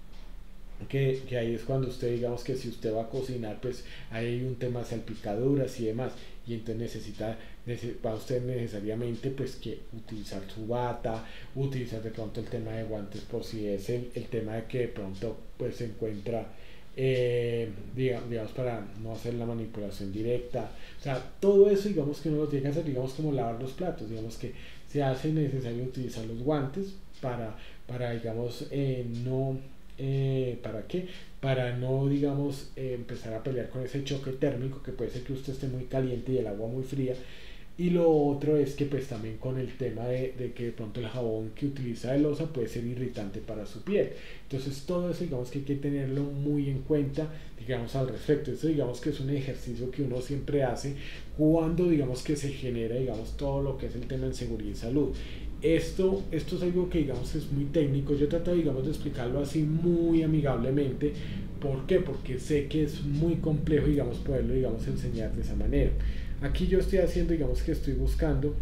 que, que ahí es cuando usted, digamos que si usted va a cocinar, pues ahí hay un tema de salpicaduras y demás, y entonces necesita, va usted necesariamente pues que utilizar su bata, utilizar de pronto el tema de guantes por si es el, el tema de que de pronto pues se encuentra eh, digamos, digamos, para no hacer la manipulación directa. O sea, todo eso, digamos que uno lo tiene que hacer, digamos, como lavar los platos, digamos que se hace necesario utilizar los guantes para, para digamos, eh, no, eh, ¿para qué? Para no, digamos, eh, empezar a pelear con ese choque térmico, que puede ser que usted esté muy caliente y el agua muy fría. Y lo otro es que pues también con el tema de, de que de pronto el jabón que utiliza de loza puede ser irritante para su piel. Entonces todo eso digamos que hay que tenerlo muy en cuenta, digamos, al respecto. Esto digamos que es un ejercicio que uno siempre hace cuando digamos que se genera digamos todo lo que es el tema en seguridad y salud. Esto, esto es algo que digamos es muy técnico. Yo trato digamos de explicarlo así muy amigablemente. ¿Por qué? Porque sé que es muy complejo digamos poderlo digamos enseñar de esa manera. Aquí yo estoy haciendo, digamos que estoy buscando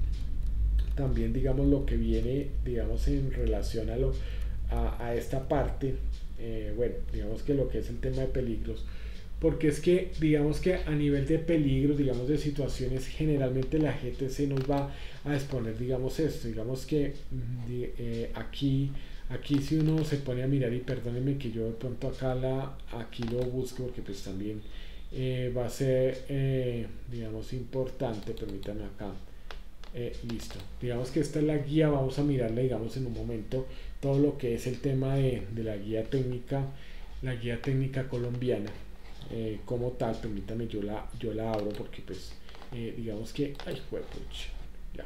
también, digamos, lo que viene, digamos, en relación a, lo, a, a esta parte, eh, bueno, digamos que lo que es el tema de peligros, porque es que, digamos que a nivel de peligros, digamos, de situaciones, generalmente la gente se nos va a exponer, digamos, esto, digamos que eh, aquí, aquí si uno se pone a mirar, y perdónenme que yo de pronto acá, la, aquí lo busco, porque pues también eh, va a ser, eh, digamos, importante, permítanme acá, eh, listo, digamos que esta es la guía, vamos a mirarla, digamos, en un momento, todo lo que es el tema de, de la guía técnica, la guía técnica colombiana, eh, como tal, permítame, yo la, yo la abro porque pues, eh, digamos que, ay, juepuch, ya,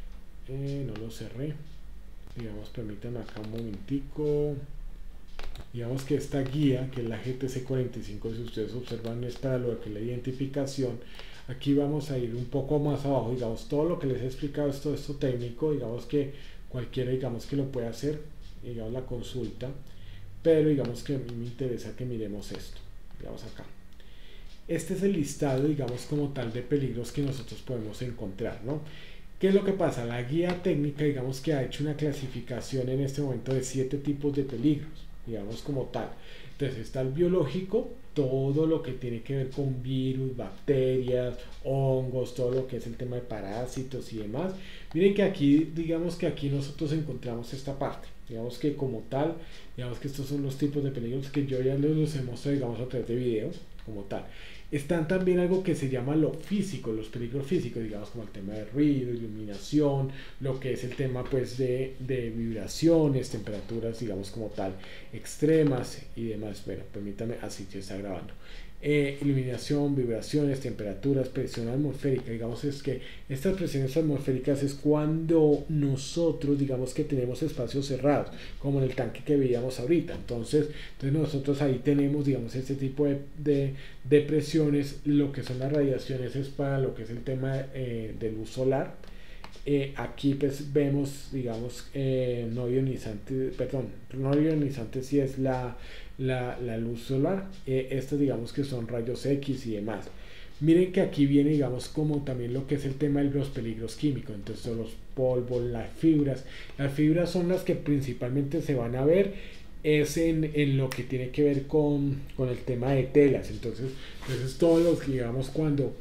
eh, no lo cerré, digamos, permítanme acá un momentico. Digamos que esta guía, que es la G T C cuarenta y cinco, si ustedes observan, es para lo que es la identificación. Aquí vamos a ir un poco más abajo, digamos, todo lo que les he explicado es todo esto técnico, digamos que cualquiera, digamos que lo puede hacer, digamos, la consulta, pero digamos que a mí me interesa que miremos esto, digamos acá. Este es el listado, digamos, como tal de peligros que nosotros podemos encontrar, ¿no? ¿Qué es lo que pasa? La guía técnica, digamos que ha hecho una clasificación en este momento de siete tipos de peligros, digamos como tal. Entonces está el biológico, todo lo que tiene que ver con virus, bacterias, hongos, todo lo que es el tema de parásitos y demás. Miren que aquí, digamos que aquí nosotros encontramos esta parte. Digamos que como tal, digamos que estos son los tipos de peligros que yo ya les los he mostrado, digamos, a través de videos, como tal. Están también algo que se llama lo físico, los peligros físicos, digamos como el tema de ruido, iluminación, lo que es el tema pues de, de vibraciones, temperaturas, digamos como tal, extremas y demás. Bueno, permítame, así se está grabando. Eh, iluminación, vibraciones, temperaturas, presión atmosférica, digamos es que estas presiones atmosféricas es cuando nosotros digamos que tenemos espacios cerrados, como en el tanque que veíamos ahorita, entonces, entonces nosotros ahí tenemos digamos este tipo de, de, de presiones, lo que son las radiaciones es para lo que es el tema eh, de luz solar. Eh, aquí pues vemos digamos eh, no ionizante, perdón, no ionizante si es la, la, la luz solar, eh, estos digamos que son rayos X y demás. Miren que aquí viene digamos como también lo que es el tema de los peligros químicos, entonces son los polvos, las fibras, las fibras son las que principalmente se van a ver es en, en lo que tiene que ver con, con el tema de telas, entonces, entonces todos los digamos cuando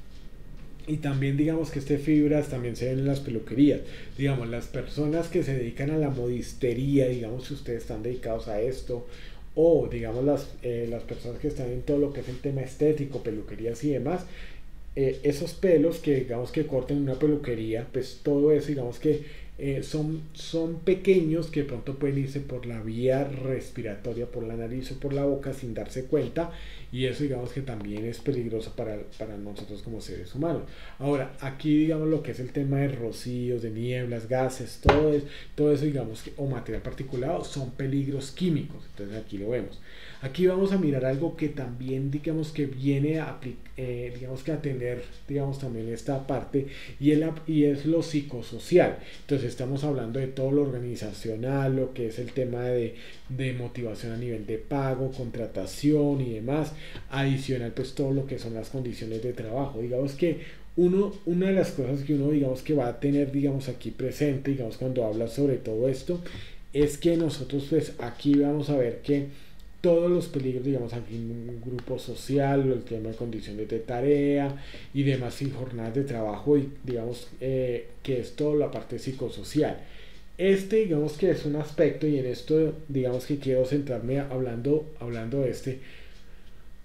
y también digamos que este fibras también se ven en las peluquerías, digamos las personas que se dedican a la modistería, digamos si ustedes están dedicados a esto, o digamos las, eh, las personas que están en todo lo que es el tema estético, peluquerías y demás, eh, esos pelos que digamos que cortan en una peluquería, pues todo eso digamos que eh, son, son pequeños que de pronto pueden irse por la vía respiratoria, por la nariz o por la boca sin darse cuenta, y eso digamos que también es peligroso para, para nosotros como seres humanos. Ahora, aquí digamos lo que es el tema de rocíos, de nieblas, gases, todo, es, todo eso digamos que, o material particulado, son peligros químicos, entonces aquí lo vemos. Aquí vamos a mirar algo que también digamos que viene a, eh, digamos que a tener digamos también esta parte y, el, y es lo psicosocial. Entonces estamos hablando de todo lo organizacional, lo que es el tema de, de motivación a nivel de pago, contratación y demás, adicional pues todo lo que son las condiciones de trabajo. Digamos que uno, una de las cosas que uno digamos que va a tener digamos aquí presente, digamos cuando habla sobre todo esto, es que nosotros pues aquí vamos a ver que todos los peligros, digamos, aquí en un grupo social, el tema de condiciones de tarea y demás, y jornadas de trabajo, y digamos eh, que es toda la parte psicosocial. Este, digamos que es un aspecto, y en esto, digamos que quiero centrarme hablando, hablando de este,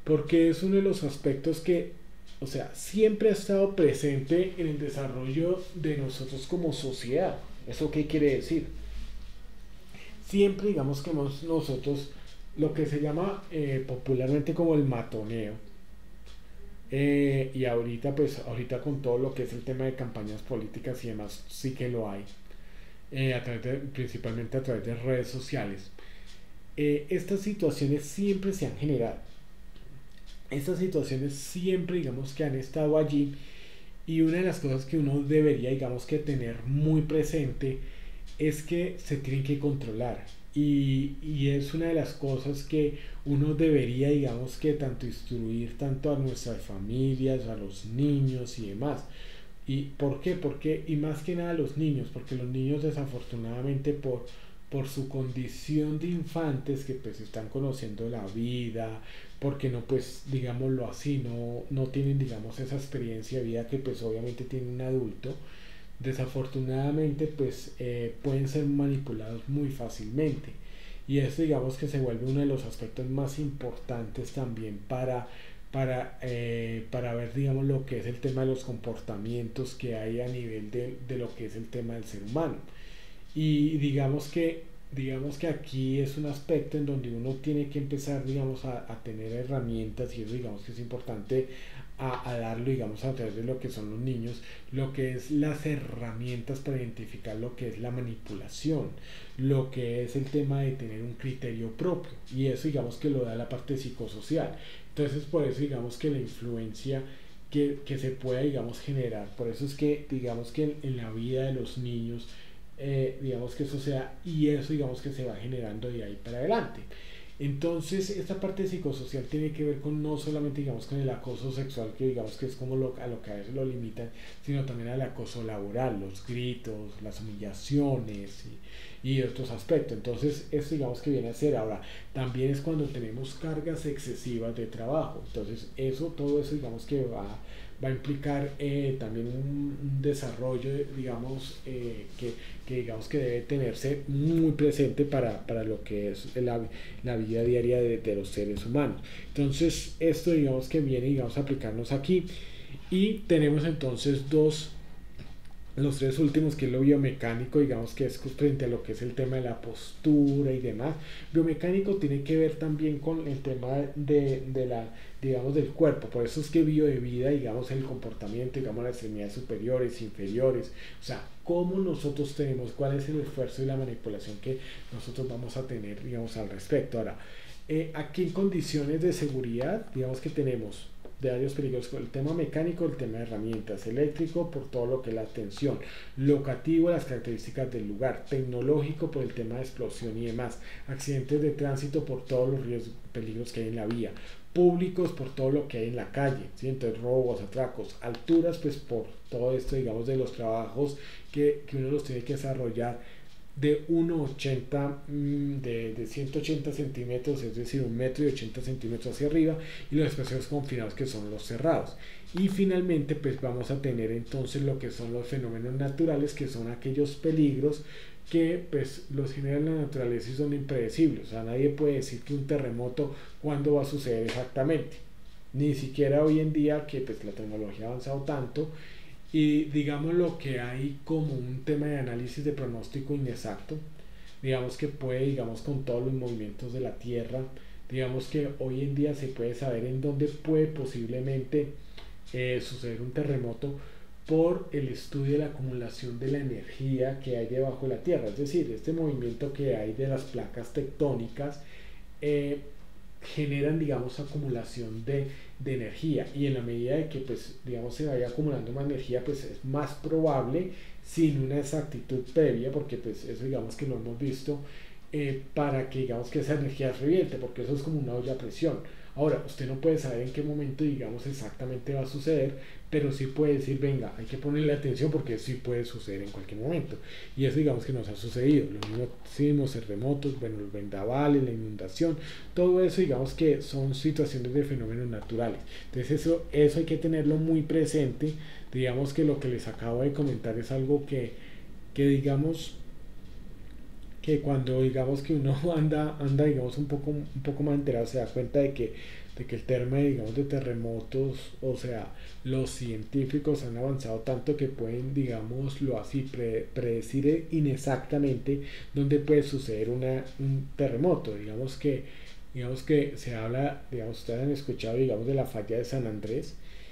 porque es uno de los aspectos que, o sea, siempre ha estado presente en el desarrollo de nosotros como sociedad. ¿Eso qué quiere decir? Siempre digamos que hemos nosotros lo que se llama eh, popularmente como el matoneo. Eh, y ahorita, pues, ahorita con todo lo que es el tema de campañas políticas y demás, sí que lo hay, eh, a través de, principalmente a través de redes sociales. Eh, estas situaciones siempre se han generado. Estas situaciones siempre, digamos, que han estado allí. Y una de las cosas que uno debería, digamos, que tener muy presente es que se tienen que controlar. Y, y es una de las cosas que uno debería, digamos, que tanto instruir tanto a nuestras familias, a los niños y demás. ¿Y por qué? Porque, y más que nada a los niños, porque los niños desafortunadamente por, por su condición de infantes que pues están conociendo la vida, porque no pues digámoslo así, no, no tienen digamos esa experiencia de vida que pues obviamente tiene un adulto, desafortunadamente pues eh, pueden ser manipulados muy fácilmente. Y esto digamos que se vuelve uno de los aspectos más importantes también para, para, eh, para ver digamos lo que es el tema de los comportamientos que hay a nivel de, de lo que es el tema del ser humano. Y digamos que, digamos que aquí es un aspecto en donde uno tiene que empezar, digamos, a, a tener herramientas y eso, digamos, que es importante a, a darlo, digamos, a través de lo que son los niños, lo que es las herramientas para identificar lo que es la manipulación, lo que es el tema de tener un criterio propio y eso, digamos, que lo da la parte psicosocial. Entonces, por eso, digamos, que la influencia que, que se pueda, digamos, generar, por eso es que, digamos, que en, en la vida de los niños, eh, digamos que eso sea y eso digamos que se va generando de ahí para adelante. Entonces esta parte psicosocial tiene que ver con no solamente digamos con el acoso sexual que digamos que es como lo, a lo que a veces lo limitan, sino también al acoso laboral, los gritos, las humillaciones y, y otros aspectos. Entonces esto digamos que viene a ser ahora también es cuando tenemos cargas excesivas de trabajo. Entonces eso todo eso digamos que va va a implicar eh, también un, un desarrollo, digamos, eh, que, que, digamos que debe tenerse muy presente para, para lo que es la, la vida diaria de, de los seres humanos. Entonces, esto digamos que viene, digamos, a aplicarnos aquí. Y tenemos entonces dos los tres últimos, que es lo biomecánico, digamos que es frente a lo que es el tema de la postura y demás. Biomecánico tiene que ver también con el tema de, de la, digamos, del cuerpo, por eso es que bio de vida, digamos, el comportamiento, digamos, las extremidades superiores, inferiores, o sea, cómo nosotros tenemos, cuál es el esfuerzo y la manipulación que nosotros vamos a tener, digamos, al respecto. Ahora, eh, aquí en condiciones de seguridad, digamos que tenemos de varios peligros, el tema mecánico, el tema de herramientas, eléctrico por todo lo que es la tensión, locativo, las características del lugar, tecnológico por el tema de explosión y demás, accidentes de tránsito por todos los riesgos, peligros que hay en la vía, públicos por todo lo que hay en la calle, ¿sí? Entonces robos, atracos, alturas pues por todo esto digamos de los trabajos que, que uno los tiene que desarrollar de uno ochenta, de, de ciento ochenta centímetros, es decir, un metro y ochenta centímetros hacia arriba, y los espacios confinados que son los cerrados. Y finalmente, pues vamos a tener entonces lo que son los fenómenos naturales, que son aquellos peligros que pues los genera la naturaleza y son impredecibles. O sea, nadie puede decir que un terremoto cuándo va a suceder exactamente. Ni siquiera hoy en día que pues la tecnología ha avanzado tanto y digamos lo que hay como un tema de análisis de pronóstico inexacto, digamos que puede, digamos con todos los movimientos de la Tierra, digamos que hoy en día se puede saber en dónde puede posiblemente eh, suceder un terremoto por el estudio de la acumulación de la energía que hay debajo de la Tierra, es decir, este movimiento que hay de las placas tectónicas eh, generan digamos acumulación de, de energía y en la medida de que pues digamos se vaya acumulando más energía pues es más probable sin una exactitud previa porque pues eso digamos que lo hemos visto eh, para que digamos que esa energía reviente porque eso es como una olla a presión. Ahora usted no puede saber en qué momento digamos exactamente va a suceder, pero sí puede decir venga hay que ponerle atención porque sí puede suceder en cualquier momento y eso digamos que nos ha sucedido los mismos sismos, terremotos, bueno, los vendavales, la inundación, todo eso digamos que son situaciones de fenómenos naturales. Entonces eso, eso hay que tenerlo muy presente. Digamos que lo que les acabo de comentar es algo que, que digamos que cuando digamos que uno anda, anda digamos un poco, un poco más enterado se da cuenta de que, de que el tema, digamos, de terremotos, o sea, los científicos han avanzado tanto que pueden, digámoslo así, pre predecir inexactamente dónde puede suceder una, un terremoto. Digamos que, digamos que se habla, digamos, ustedes han escuchado, digamos, de la falla de San Andrés.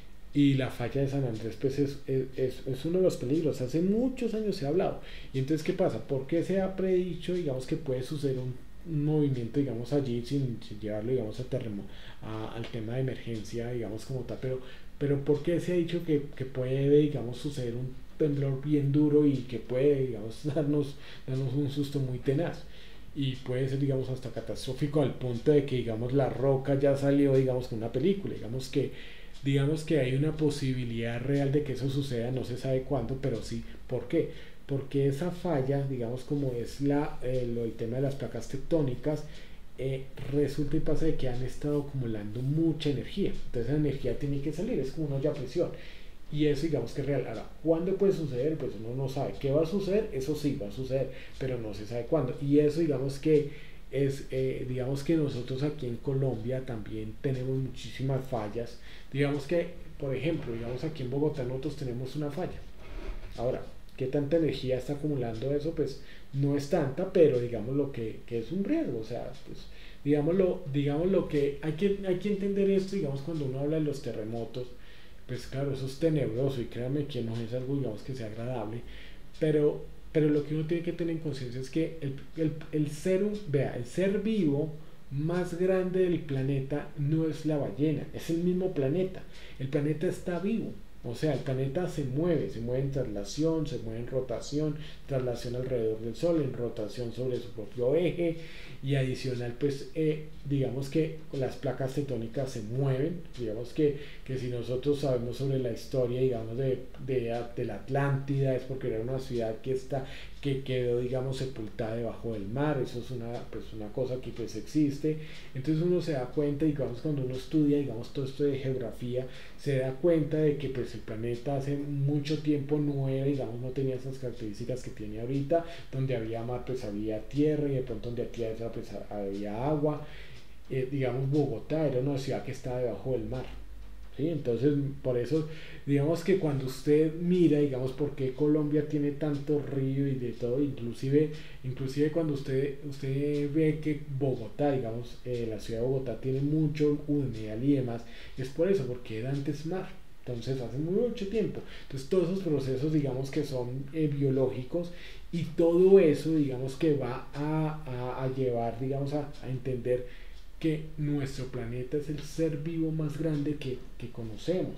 Y la falla de San Andrés pues es, es, es, uno de los peligros. Hace muchos años se ha hablado. Y entonces, ¿qué pasa? ¿Por qué se ha predicho, digamos, que puede suceder un, un movimiento, digamos, allí sin, sin llevarlo, digamos, a terremoto, a, al tema de emergencia, digamos, como tal? Pero, pero ¿por qué se ha dicho que, que puede, digamos, suceder un temblor bien duro y que puede, digamos, darnos, darnos un susto muy tenaz? Y puede ser, digamos, hasta catastrófico al punto de que, digamos, La Roca ya salió, digamos, con una película. Digamos que digamos que hay una posibilidad real de que eso suceda, no se sabe cuándo, pero sí. ¿Por qué? Porque esa falla, digamos, como es la, eh, lo, el tema de las placas tectónicas, eh, resulta y pasa de que han estado acumulando mucha energía. Entonces esa energía tiene que salir, es como una olla a presión. Y eso digamos que es real. Ahora, ¿cuándo puede suceder? Pues uno no sabe. ¿Qué va a suceder? Eso sí va a suceder, pero no se sabe cuándo. Y eso digamos que es, eh, digamos que nosotros aquí en Colombia también tenemos muchísimas fallas. Digamos que, por ejemplo, digamos aquí en Bogotá nosotros tenemos una falla. Ahora, ¿qué tanta energía está acumulando eso? Pues no es tanta, pero digamos lo que, que es un riesgo. O sea, pues digámoslo, digamos lo que hay, que hay que entender esto, digamos, cuando uno habla de los terremotos, pues claro, eso es tenebroso y créanme que no es algo, digamos, que sea agradable, pero, pero lo que uno tiene que tener en conciencia es que el, el, el ser, vea, el ser vivo más grande del planeta no es la ballena, es el mismo planeta. El planeta está vivo, o sea, el planeta se mueve, se mueve en traslación, se mueve en rotación, traslación alrededor del Sol, en rotación sobre su propio eje, y adicional, pues, eh, digamos que las placas tectónicas se mueven. Digamos que, que si nosotros sabemos sobre la historia, digamos, de, de, de la Atlántida, es porque era una ciudad que está que quedó, digamos, sepultada debajo del mar. Eso es una, pues, una cosa que pues existe. Entonces uno se da cuenta, digamos, cuando uno estudia, digamos, todo esto de geografía, se da cuenta de que pues el planeta hace mucho tiempo no era, digamos, no tenía esas características que tiene ahorita. Donde había mar, pues había tierra, y de pronto donde había tierra, pues había agua. Eh, digamos, Bogotá era una ciudad que estaba debajo del mar. ¿Sí? Entonces, por eso, digamos que cuando usted mira, digamos, por qué Colombia tiene tanto río y de todo, inclusive, inclusive cuando usted, usted ve que Bogotá, digamos, eh, la ciudad de Bogotá tiene mucho humedal y demás, es por eso, porque era antes mar. Entonces, hace mucho tiempo. Entonces, todos esos procesos, digamos, que son eh, biológicos, y todo eso, digamos, que va a, a, a llevar, digamos, a, a entender que nuestro planeta es el ser vivo más grande que, que conocemos.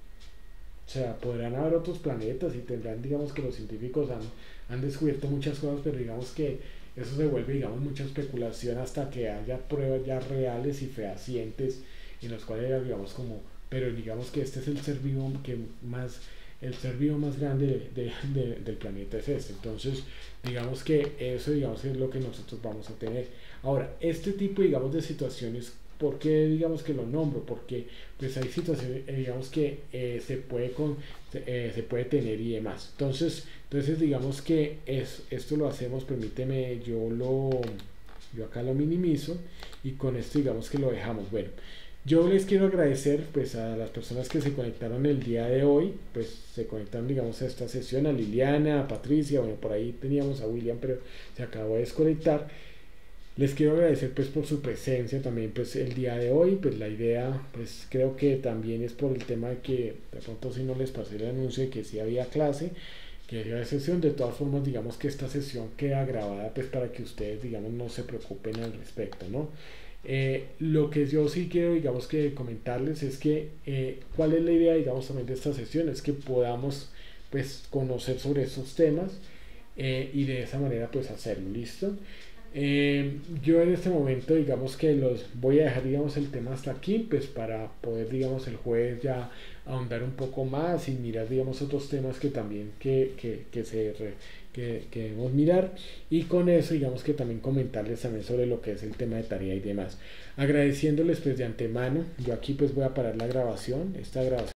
O sea, podrán haber otros planetas y tendrán, digamos, que los científicos han, han descubierto muchas cosas, pero digamos que eso se vuelve, digamos, mucha especulación hasta que haya pruebas ya reales y fehacientes en los cuales, digamos, como, pero digamos que este es el ser vivo que más, el ser vivo más grande de, de, de, del planeta es este. Entonces, digamos que eso, digamos, que es lo que nosotros vamos a tener. Ahora, este tipo, digamos, de situaciones, ¿por qué, digamos, que lo nombro? Porque, pues, hay situaciones, eh, digamos, que eh, se puede con, eh, se puede tener y demás. Entonces, entonces digamos que es, esto lo hacemos, permíteme, yo lo, yo acá lo minimizo, y con esto, digamos, que lo dejamos. Bueno, yo les quiero agradecer, pues, a las personas que se conectaron el día de hoy. Pues se conectaron, digamos, a esta sesión, a Liliana, a Patricia, bueno, por ahí teníamos a William, pero se acabó de desconectar. Les quiero agradecer, pues, por su presencia también, pues, el día de hoy. Pues la idea, pues, creo que también es por el tema de que de pronto si no les pasé el anuncio de que sí había clase, que había sesión. De todas formas, digamos que esta sesión queda grabada, pues, para que ustedes, digamos, no se preocupen al respecto, ¿no? Eh, lo que yo sí quiero, digamos, que comentarles es que eh, cuál es la idea, digamos, también de esta sesión, es que podamos, pues, conocer sobre estos temas, eh, y de esa manera, pues, hacerlo. ¿Listo? Eh, yo en este momento, digamos, que los voy a dejar, digamos, el tema hasta aquí, pues, para poder, digamos, el jueves ya ahondar un poco más y mirar, digamos, otros temas que también que, que, que se re, que, que debemos mirar. Y con eso, digamos, que también comentarles también sobre lo que es el tema de tarea y demás, agradeciéndoles, pues, de antemano. Yo aquí, pues, voy a parar la grabación, esta grabación